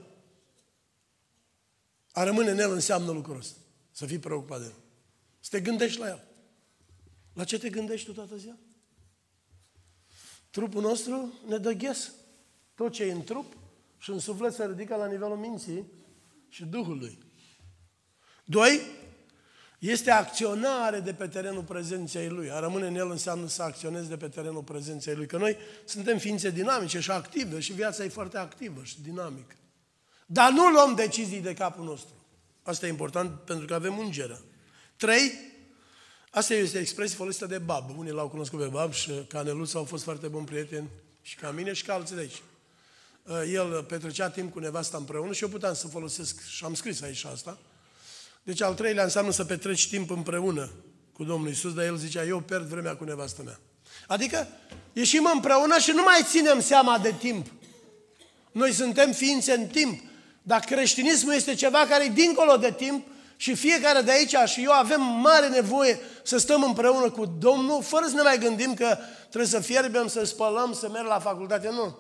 A rămâne în El înseamnă lucrul ăsta. Să fii preocupat de El. Să te gândești la El. La ce te gândești tu toată ziua? Trupul nostru ne dă ghes. Tot ce e în trup și în suflet se ridică la nivelul minții și Duhului. Doi, este acționare de pe terenul prezenței Lui. A rămâne în El înseamnă să acționezi de pe terenul prezenței Lui. Că noi suntem ființe dinamice și active și viața e foarte activă și dinamică. Dar nu luăm decizii de capul nostru. Asta e important pentru că avem ungerea. Trei, asta este expresie folosită de Bab. Unii l-au cunoscut pe Bab și Caneluța au fost foarte buni prieteni și ca mine și ca alții de aici. El petrecea timp cu nevasta împreună și eu puteam să folosesc, și am scris aici asta. Deci al treilea înseamnă să petreci timp împreună cu Domnul Iisus, dar el zicea, eu pierd vremea cu nevastă mea. Adică ieșim împreună și nu mai ținem seama de timp. Noi suntem ființe în timp, dar creștinismul este ceva care e dincolo de timp și fiecare de aici și eu avem mare nevoie să stăm împreună cu Domnul, fără să ne mai gândim că trebuie să fierbem, să spălăm, să merg la facultate. Nu.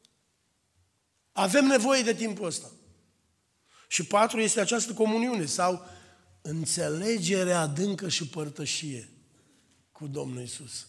Avem nevoie de timpul ăsta. Și patru este această comuniune sau înțelegere adâncă și părtășie cu Domnul Iisus.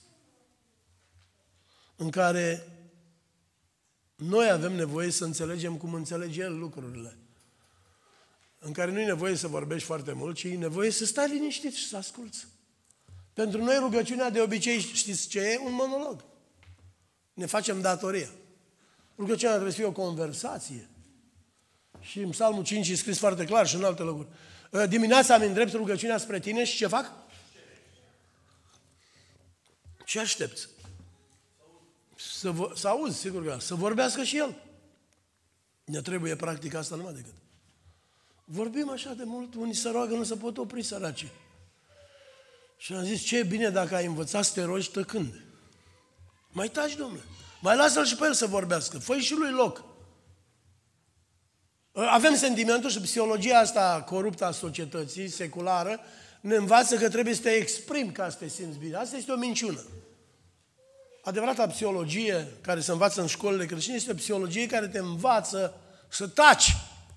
În care noi avem nevoie să înțelegem cum înțelege El lucrurile. În care nu e nevoie să vorbești foarte mult, ci e nevoie să stai liniștit și să asculți. Pentru noi rugăciunea de obicei, știți ce e? Un monolog. Ne facem datoria. Rugăciunea trebuie să fie o conversație. Și în Psalmul cinci e scris foarte clar și în alte locuri. Dimineața îmi îndrept rugăciunea spre tine și ce fac? Ce aștepți? Să, vă, să auzi, sigur că să vorbească și El. Ne trebuie practic asta numai decât. Vorbim așa de mult, unii se roagă, nu se pot opri săracii. Și am zis, ce e bine dacă ai învățat să te rogi tăcând. Mai taci, domnule. Mai lasă-l și pe el să vorbească. Fă-i și lui loc. Avem sentimentul și psihologia asta coruptă a societății, seculară, ne învață că trebuie să te exprimi ca să te simți bine. Asta este o minciună. Adevărata psihologie care se învață în școlile creștine este o psihologie care te învață să taci.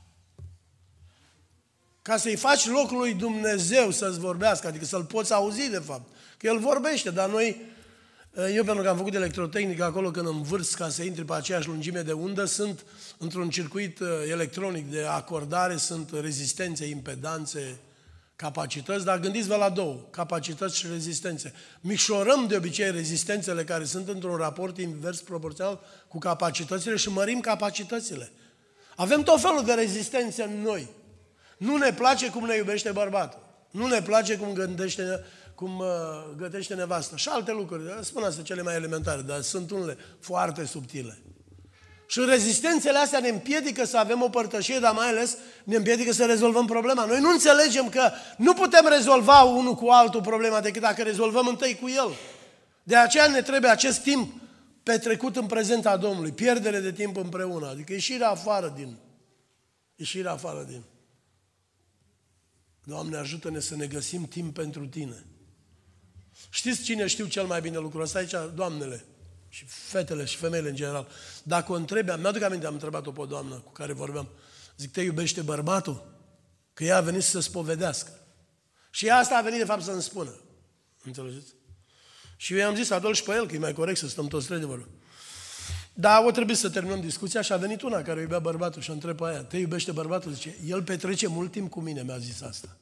Ca să-i faci locul lui Dumnezeu să-ți vorbească, adică să-L poți auzi de fapt. Că El vorbește, dar noi, eu pentru că am făcut electrotehnică acolo când învârs ca să intri pe aceeași lungime de undă, sunt într-un circuit electronic de acordare, sunt rezistențe, impedanțe, capacități, dar gândiți-vă la două, capacități și rezistențe. Micșorăm de obicei rezistențele care sunt într-un raport invers proporțional cu capacitățile și mărim capacitățile. Avem tot felul de rezistențe în noi. Nu ne place cum ne iubește bărbatul. Nu ne place cum gândește, cum uh, gătește nevasta. Și alte lucruri. Spun astea cele mai elementare, dar sunt unele foarte subtile. Și rezistențele astea ne împiedică să avem o părtășie, dar mai ales ne împiedică să rezolvăm problema. Noi nu înțelegem că nu putem rezolva unul cu altul problema decât dacă rezolvăm întâi cu el. De aceea ne trebuie acest timp petrecut în prezența Domnului. Pierdere de timp împreună. Adică ieșirea afară din... Ieșirea afară din... Doamne, ajută-ne să ne găsim timp pentru Tine. Știți cine știu cel mai bine lucrul ăsta aici? Doamnele și fetele și femeile în general. Dacă o întrebi, mi-aduc aminte, am întrebat-o pe o doamnă cu care vorbeam. Zic, te iubește bărbatul? Că ea a venit să se spovedească. Și ea asta a venit de fapt să-mi spună. Înțelegeți? Și eu i-am zis, adol și pe el, că e mai corect să stăm toți trei de vorbă. Dar o trebuie să terminăm discuția și a venit una care iubea bărbatul și o întreb pe aia, te iubește bărbatul? Zice, el petrece mult timp cu mine, mi-a zis asta.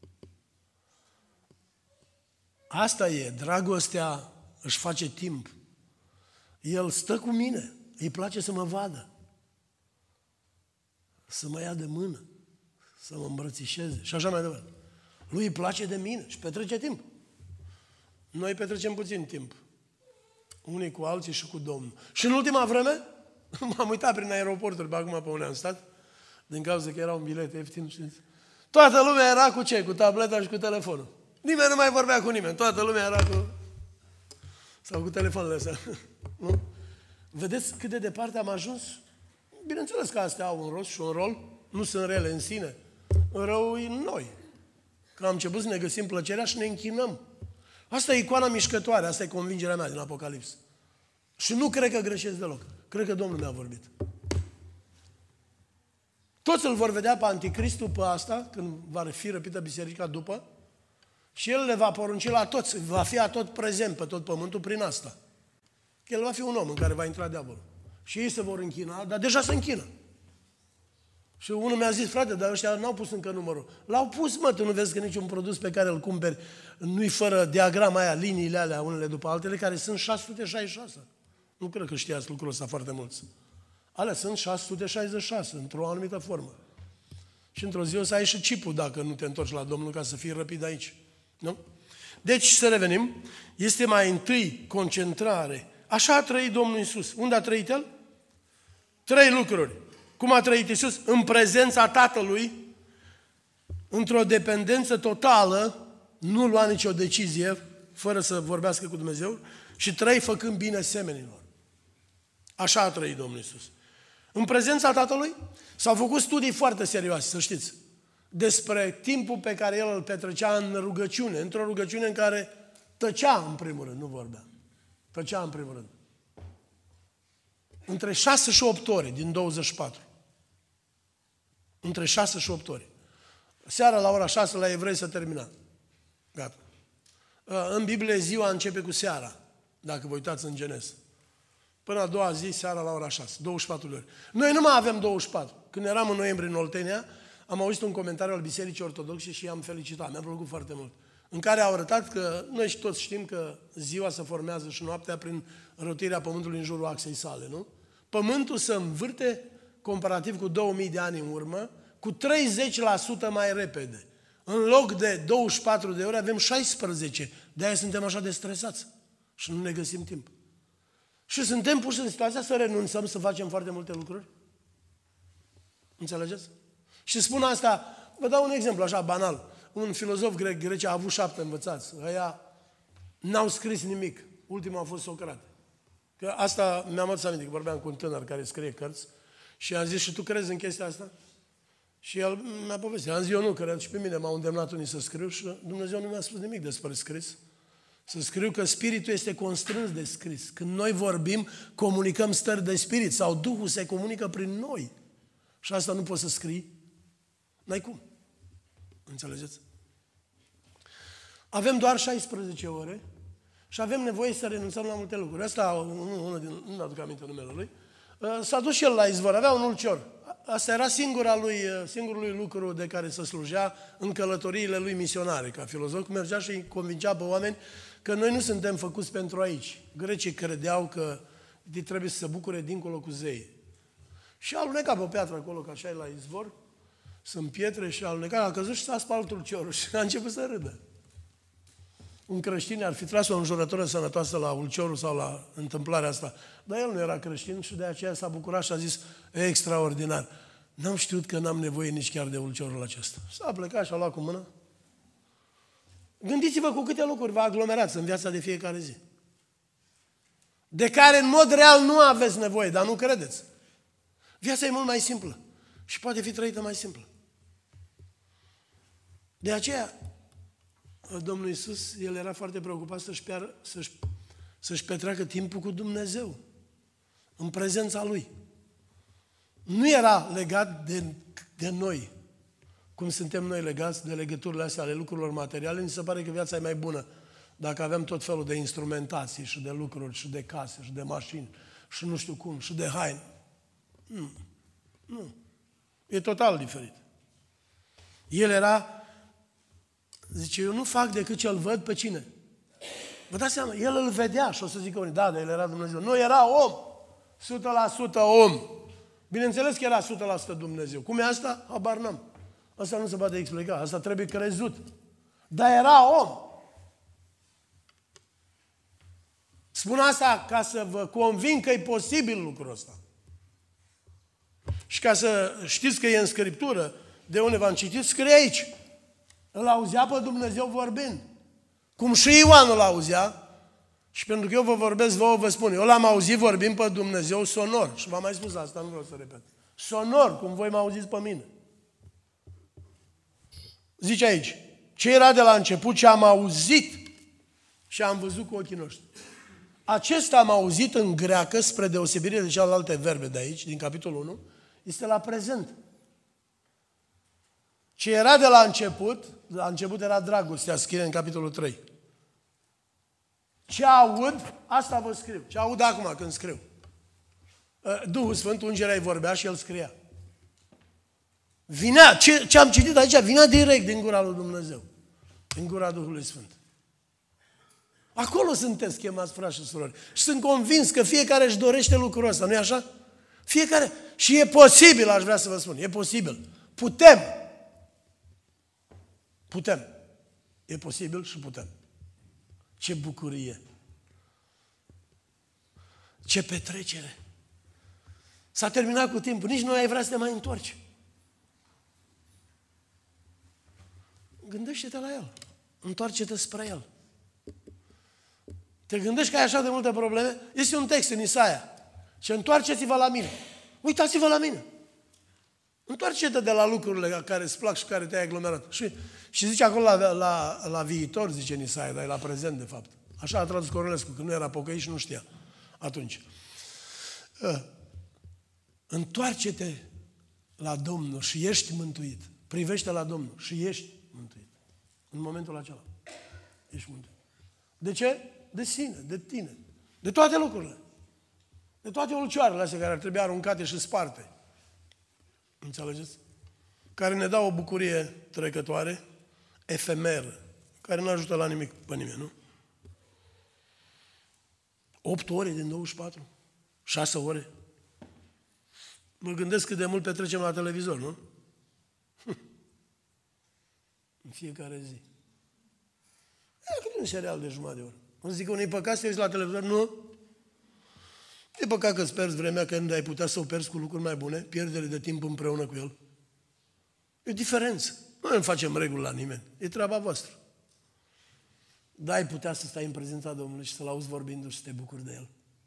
Asta e, dragostea își face timp. El stă cu mine, îi place să mă vadă, să mă ia de mână, să mă îmbrățișeze și așa mai departe. Lui îi place de mine și petrece timp. Noi petrecem puțin timp. Unii cu alții și cu Domnul. Și în ultima vreme, m-am uitat prin aeroporturi, pe acum pe unde am stat, din cauza că era un bilet ieftin, știți? Toată lumea era cu ce? Cu tableta și cu telefonul. Nimeni nu mai vorbea cu nimeni. Toată lumea era cu... sau cu telefonul ăsta. Nu? Vedeți cât de departe am ajuns? Bineînțeles că astea au un rost și un rol. Nu sunt rele în sine. Rău e în noi. Că am început să ne găsim plăcerea și ne închinăm. Asta e icoana mișcătoare. Asta e convingerea mea din Apocalips. Și nu cred că greșesc deloc. Cred că Domnul mi-a vorbit. Toți îl vor vedea pe Anticristul pe asta, când va fi răpită biserica după, și el le va porunci la toți, va fi atot prezent pe tot pământul prin asta. El va fi un om în care va intra diavolul. Și ei se vor închina, dar deja se închină. Și unul mi-a zis, frate, dar ăștia n-au pus încă numărul. L-au pus, mă, tu nu vezi că niciun produs pe care îl cumperi nu-i fără diagrama aia, liniile alea, unele după altele, care sunt șase sute șaizeci și șase. Nu cred că știați lucrul ăsta foarte mulți. Alea sunt șase sute șaizeci și șase, într-o anumită formă. Și într-o zi o să ai și chipul dacă nu te întorci la Domnul ca să fii răpid aici. Nu? Deci, să revenim, este mai întâi concentrare. Așa a trăit Domnul Iisus. Unde a trăit El? Trei lucruri. Cum a trăit Iisus? În prezența Tatălui, într-o dependență totală, nu lua nicio decizie fără să vorbească cu Dumnezeu, și trei, făcând bine semenilor. Așa a trăit Domnul Iisus. În prezența Tatălui s-au făcut studii foarte serioase, să știți, despre timpul pe care El îl petrecea în rugăciune, într-o rugăciune în care tăcea în primul rând, nu vorbea. Tăcea în primul rând. Între șase și opt ore din douăzeci și patru. Între șase și opt ore. Seara la ora șase la evrei se termina. Gata. În Biblie ziua începe cu seara, dacă vă uitați în Geneza. Până a doua zi, seara la ora șase, douăzeci și patru de ore. Noi nu mai avem douăzeci și patru. Când eram în noiembrie în Oltenia, am auzit un comentariu al Bisericii Ortodoxe și i-am felicitat. Mi-a plăcut foarte mult. În care au arătat că noi și toți știm că ziua se formează și noaptea prin rotirea Pământului în jurul axei sale, nu? Pământul se învârte, comparativ cu două mii de ani în urmă, cu treizeci la sută mai repede. În loc de douăzeci și patru de ore avem șaisprezece. De-aia suntem așa de stresați și nu ne găsim timp. Și suntem puși în situația să renunțăm să facem foarte multe lucruri. Înțelegeți? Și spun asta, vă dau un exemplu așa banal. Un filozof grec, grece, a avut șapte învățați. Ăia n-au scris nimic. Ultimul a fost Socrate. Că asta mi-am adus aminte, că vorbeam cu un tânăr care scrie cărți și am zis, și tu crezi în chestia asta? Și el mi-a povestit. Am zis, eu nu cred, și pe mine m-au îndemnat unii să scriu și Dumnezeu nu mi-a spus nimic despre scris. Să scriu că spiritul este constrâns de scris. Când noi vorbim, comunicăm stări de spirit sau Duhul se comunică prin noi. Și asta nu poți să scrii. N-ai cum. Înțelegeți? Avem doar șaisprezece ore și avem nevoie să renunțăm la multe lucruri. Asta, unul din, nu aduc aminte numele lui, s-a dus și el la izvor, avea un ulcior. Asta era singura lui, singurul lui lucru de care se slujea în călătoriile lui misionare. Ca filozof mergea și îi convingea pe oameni că noi nu suntem făcuți pentru aici. Grecii credeau că trebuie să se bucure dincolo cu zei. Și a alunecat pe o piatră acolo, că așa e la izvor, sunt pietre și a alunecat, a căzut și s-a spart ulciorul și a început să râdă. Un creștin ar fi tras o înjurătură sănătoasă la ulciorul sau la întâmplarea asta. Dar el nu era creștin și de aceea s-a bucurat și a zis, extraordinar, n-am știut că n-am nevoie nici chiar de ulciorul acesta. S-a plecat și a luat cu mână. Gândiți-vă cu câte lucruri vă aglomerați în viața de fiecare zi. De care în mod real nu aveți nevoie, dar nu credeți. Viața e mult mai simplă și poate fi trăită mai simplă. De aceea, Domnul Iisus, El era foarte preocupat să-și, piar, să-și, să-și petreacă timpul cu Dumnezeu, în prezența Lui. Nu era legat de, de noi, cum suntem noi legați de legăturile astea ale lucrurilor materiale. Mi se pare că viața e mai bună dacă avem tot felul de instrumentații și de lucruri și de case și de mașini și nu știu cum și de haine. Nu. Nu. E total diferit. El era, zice, eu nu fac decât ce-L văd pe cine? Vă dați seama, El îl vedea și o să zică unii, da, dar El era Dumnezeu. Nu, era om. o sută la sută om. Bineînțeles că era o sută la sută Dumnezeu. Cum e asta? Habar n-am. Asta nu se poate explica. Asta trebuie crezut. Dar era om. Spun asta ca să vă convin că e posibil lucrul ăsta. Și ca să știți că e în Scriptură, de unde v-am citit, scrie aici. Îl auzea pe Dumnezeu vorbind. Cum și Ioan îl auzea. Și pentru că eu vă vorbesc vouă, vă spun. Eu l-am auzit vorbind pe Dumnezeu sonor. Și v-am mai spus asta, nu vreau să repet. Sonor, cum voi mă auziți pe mine. Zice aici. Ce era de la început, ce am auzit și am văzut cu ochii noștri. Acesta am auzit în greacă, spre deosebire de celelalte verbe de aici, din capitolul unu, este la prezent. Ce era de la început, la început era dragostea, scrie în capitolul trei. Ce aud, asta vă scriu. Ce aud acum când scriu. Duhul Sfânt, ungerea îi vorbea și el scria. Vinea, ce, ce am citit aici, vinea direct din gura lui Dumnezeu. Din gura Duhului Sfânt. Acolo sunteți chemați, frați și surori. Și sunt convins că fiecare își dorește lucrul ăsta, nu-i așa? Fiecare. Și e posibil, aș vrea să vă spun, e posibil. Putem. Putem. E posibil și putem. Ce bucurie. Ce petrecere. S-a terminat cu timpul. Nici nu ai vrea să te mai întorci. Gândește-te la El. Întoarce-te spre El. Te gândești că ai așa de multe probleme? Este un text în Isaia. Și întoarceți-vă la mine. Uitați-vă la mine. Întoarce-te de la lucrurile care îți plac și care te-ai aglomerat. Și, și zice acolo la, la, la viitor, zice în Isaia, dar e la prezent, de fapt. Așa a tradus Cornelescu, că nu era pocăit și nu știa atunci. Întoarce-te la Domnul și ești mântuit. Privește la Domnul și ești mântuit. În momentul acela. Ești mântuit. De ce? De sine, de tine. De toate lucrurile. De toate ulcioarele astea care ar trebui aruncate și sparte. Înțelegeți? Care ne dau o bucurie trecătoare, efemeră, care nu ajută la nimic pe nimeni, nu? Opt ore din douăzeci și patru? Șase ore? Mă gândesc cât de mult petrecem la televizor, nu? În fiecare zi. E cât un serial de jumătate de oră. Îmi zic că nu-i păcat să te uiți la televizor? Nu. E păcat că îți pierzi vremea când ai putea să o pierzi cu lucruri mai bune, pierdere de timp împreună cu El. E o diferență. Noi nu facem reguli la nimeni. E treaba voastră. Dar ai putea să stai în prezența Domnului și să-L auzi vorbindu-și și să te bucuri de El.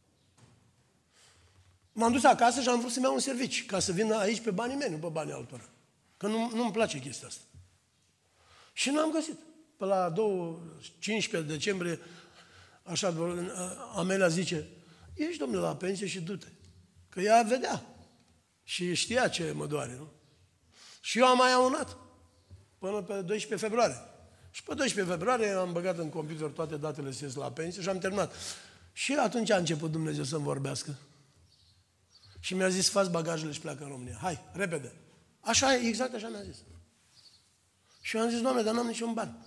M-am dus acasă și am vrut să-mi iau un serviciu, ca să vin aici pe banii mei, nu pe banii altora. Că nu, nu-mi place chestia asta. Și nu am găsit. Pe la cincisprezece decembrie, așa, Amelia zice, ești, domnule, la pensie și du-te. Că ea vedea. Și știa ce mă doare, nu? Și eu am mai amânat. Până pe doisprezece februarie. Și pe doisprezece februarie am băgat în computer toate datele să ies la pensie și am terminat. Și atunci a început Dumnezeu să-mi vorbească. Și mi-a zis, faci bagajele și pleacă în România. Hai, repede. Așa, exact așa mi-a zis. Și eu am zis, Doamne, dar n-am niciun ban.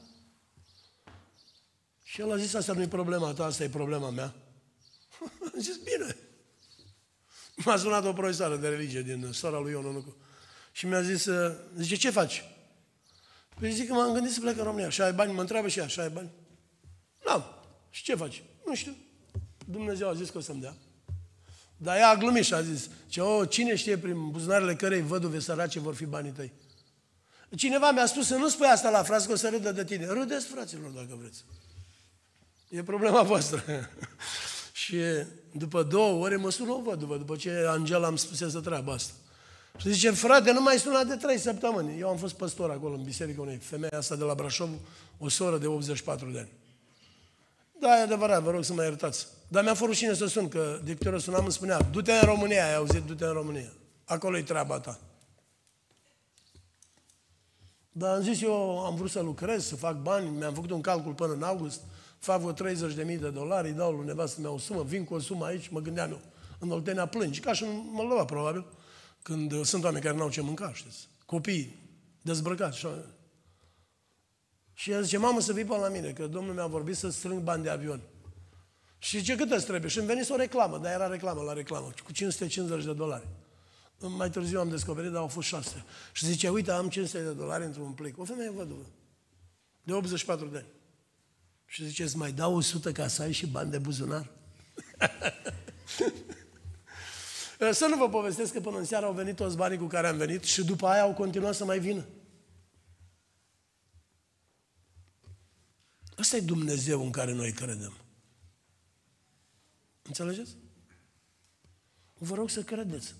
Și el a zis, asta nu e problema ta, asta e problema mea. Am zis, bine. M-a sunat o profesoară de religie din sora lui Ion Onucu. Și mi-a zis, zice, ce faci? Păi zic că m-am gândit să plec în România. Și ai bani? Mă întreabă și ea, și ai bani? N-am. Și ce faci? Nu știu. Dumnezeu a zis că o să-mi dea. Dar ea a glumit și a zis, ce, o, cine știe prin buzunarele cărei văduve sărace vor fi banii tăi? Cineva mi-a spus să nu spui asta la frați, că o să râdă de tine. Râdeți, fraților, dacă vreți. E problema voastră. Și după două ore mă sună o văduvă, după ce Angela îmi spusese treaba asta. Și zice, frate, nu mai suna de trei săptămâni. Eu am fost păstor acolo, în biserică, unei femei asta de la Brașov, o soră de optzeci și patru de ani. Da, e adevărat, vă rog să mă iertați. Dar mi-a fost rușine să sun, că dictorul sunam, îmi spunea, du-te în România, ai auzit, du-te în România. Acolo e treaba ta. Dar am zis, eu am vrut să lucrez, să fac bani, mi-am făcut un calcul până în august, fac vreo treizeci de mii de dolari, îi dau lui nevastă mea o sumă, vin cu o sumă aici, mă gândeam eu, în Oltenia plângi, ca și în Moldova, probabil, când sunt oameni care n-au ce mânca, știți, copii dezbrăcați. Și, și el zice, mamă, să vii până la mine, că Domnul mi-a vorbit să strâng bani de avion. Și zice, cât îți trebuie? Și îmi venise o reclamă, dar era reclamă la reclamă, cu cinci sute cincizeci de dolari. Mai târziu am descoperit, dar au fost șase. Și zice, uite, am cinci sute de dolari într-un plic. O femeie văduvă, de optzeci și patru de ani. Și zice, îți mai dau o sută ca să ai și bani de buzunar? Să nu vă povestesc că până în seară au venit toți banii cu care am venit și după aia au continuat să mai vină. Ăsta e Dumnezeu în care noi credem. Înțelegeți? Vă rog să credeți.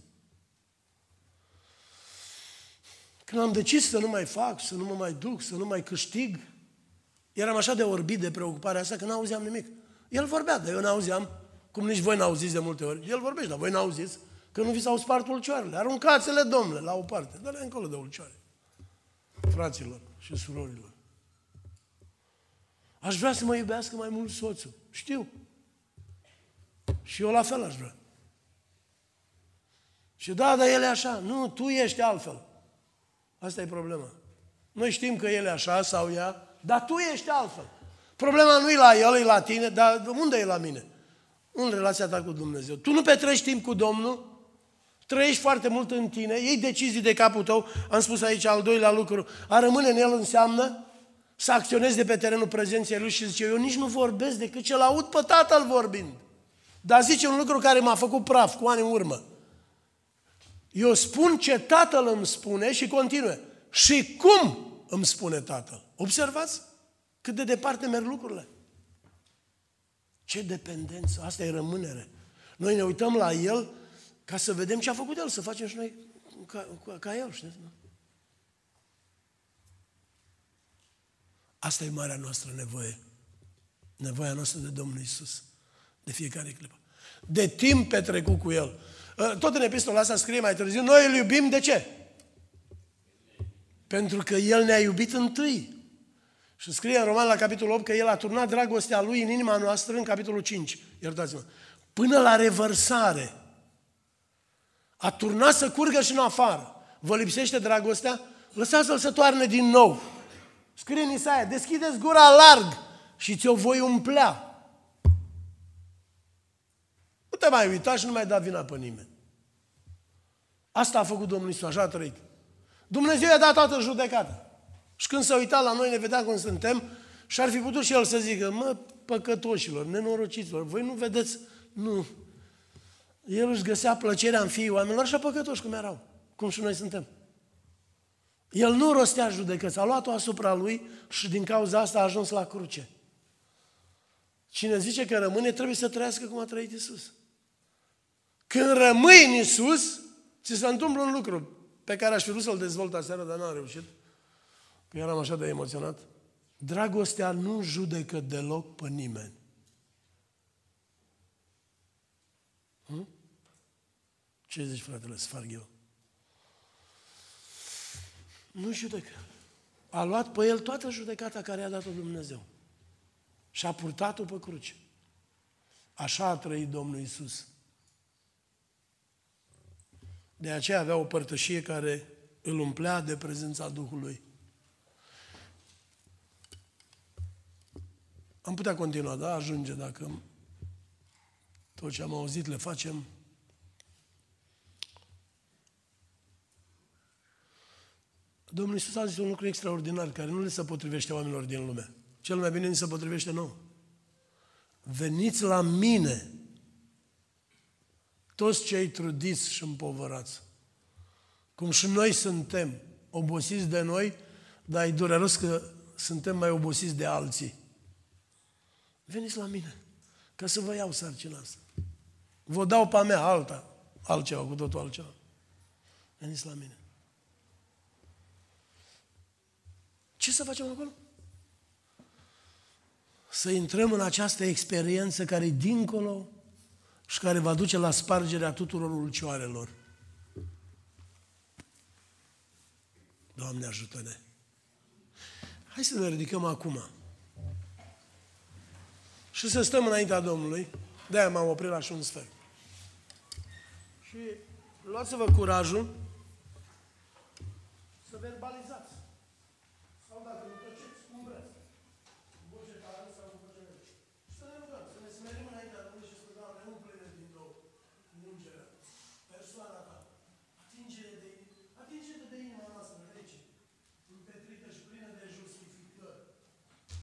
Când am decis să nu mai fac, să nu mă mai duc, să nu mai câștig, eram așa de orbit de preocuparea asta că n-auzeam nimic. El vorbea, dar eu n-auzeam, cum nici voi n-auziți de multe ori. El vorbește, dar voi n-auziți că nu vi s-au spart ulcioarele. Aruncați-le, domnule, la o parte. Dă-le încolo de ulcioare. Fraților și surorilor. Aș vrea să mă iubească mai mult soțul. Știu. Și eu la fel aș vrea. Și da, dar el e așa. Nu, tu ești altfel. Asta e problema. Noi știm că el e așa sau ea, dar tu ești altfel. Problema nu e la el, e la tine, dar unde e la mine? În relația ta cu Dumnezeu. Tu nu petrești timp cu Domnul, trăiești foarte mult în tine, iei decizii de capul tău, am spus aici al doilea lucru, a rămâne în el înseamnă să acționezi de pe terenul prezenței lui și zice, eu nici nu vorbesc decât ce-l aud pe Tatăl vorbind. Dar zice un lucru care m-a făcut praf cu ani în urmă. Eu spun ce Tatăl îmi spune și continue. Și cum îmi spune Tatăl? Observați cât de departe merg lucrurile. Ce dependență, asta e rămânere. Noi ne uităm la El ca să vedem ce a făcut El, să facem și noi ca, ca, ca El, știți? Asta e marea noastră nevoie. Nevoia noastră de Domnul Iisus. De fiecare clipă. De timp petrecut cu El. Tot în epistola asta scrie mai târziu, noi îl iubim de ce? Pentru că El ne-a iubit întâi. Și scrie în Roman la capitolul opt că El a turnat dragostea Lui în inima noastră, în capitolul cinci, iertați-mă, până la revărsare. A turnat să curgă și în afară. Vă lipsește dragostea? Lăsați-L să toarne din nou. Scrie în Isaia, deschideți gura larg și ți-o voi umplea. Nu te mai uita și nu mai da vina pe nimeni. Asta a făcut Domnul Iisus, așa a trăit. Dumnezeu i-a dat toată judecata. Și când s-a uitat la noi, ne vedea cum suntem și ar fi putut și El să zică, mă, păcătoșilor, nenorociților, voi nu vedeți? Nu. El își găsea plăcerea în fiii oamenilor așa păcătoși cum erau, cum și noi suntem. El nu rostea judecăți, a luat-o asupra Lui și din cauza asta a ajuns la cruce. Cine zice că rămâne, trebuie să trăiască cum a trăit Iisus. Când rămâi în Iisus, ți se întâmplă un lucru pe care aș fi vrut să-l dezvolt aseară, dar n-am reușit, că eram așa de emoționat. Dragostea nu judecă deloc pe nimeni. Hm? Ce zici, fratele, sfarg eu? Nu judecă. A luat pe El toată judecata care i-a dat-o Dumnezeu. Și a purtat-o pe cruce. Așa a trăit Domnul Iisus. De aceea avea o părtășie care îl umplea de prezența Duhului. Am putea continua, da? Ajunge dacă tot ce am auzit le facem. Domnul Iisus a zis un lucru extraordinar care nu le se potrivește oamenilor din lume. Cel mai bine ni se potrivește nouă. Veniți la mine, toți cei trudiți și împovărați. Cum și noi suntem obosiți de noi, dar e dureros că suntem mai obosiți de alții. Veniți la mine, ca să vă iau sarcina asta. Vă dau pe a mea alta, altceva, cu totul altceva. Veniți la mine. Ce să facem acolo? Să intrăm în această experiență care e dincolo și care va duce la spargerea tuturor ulcioarelor. Doamne, ajută-ne! Hai să ne ridicăm acum și să stăm înaintea Domnului. De-aia m-am oprit la și un sfert. Și luați-vă curajul să verbalizați.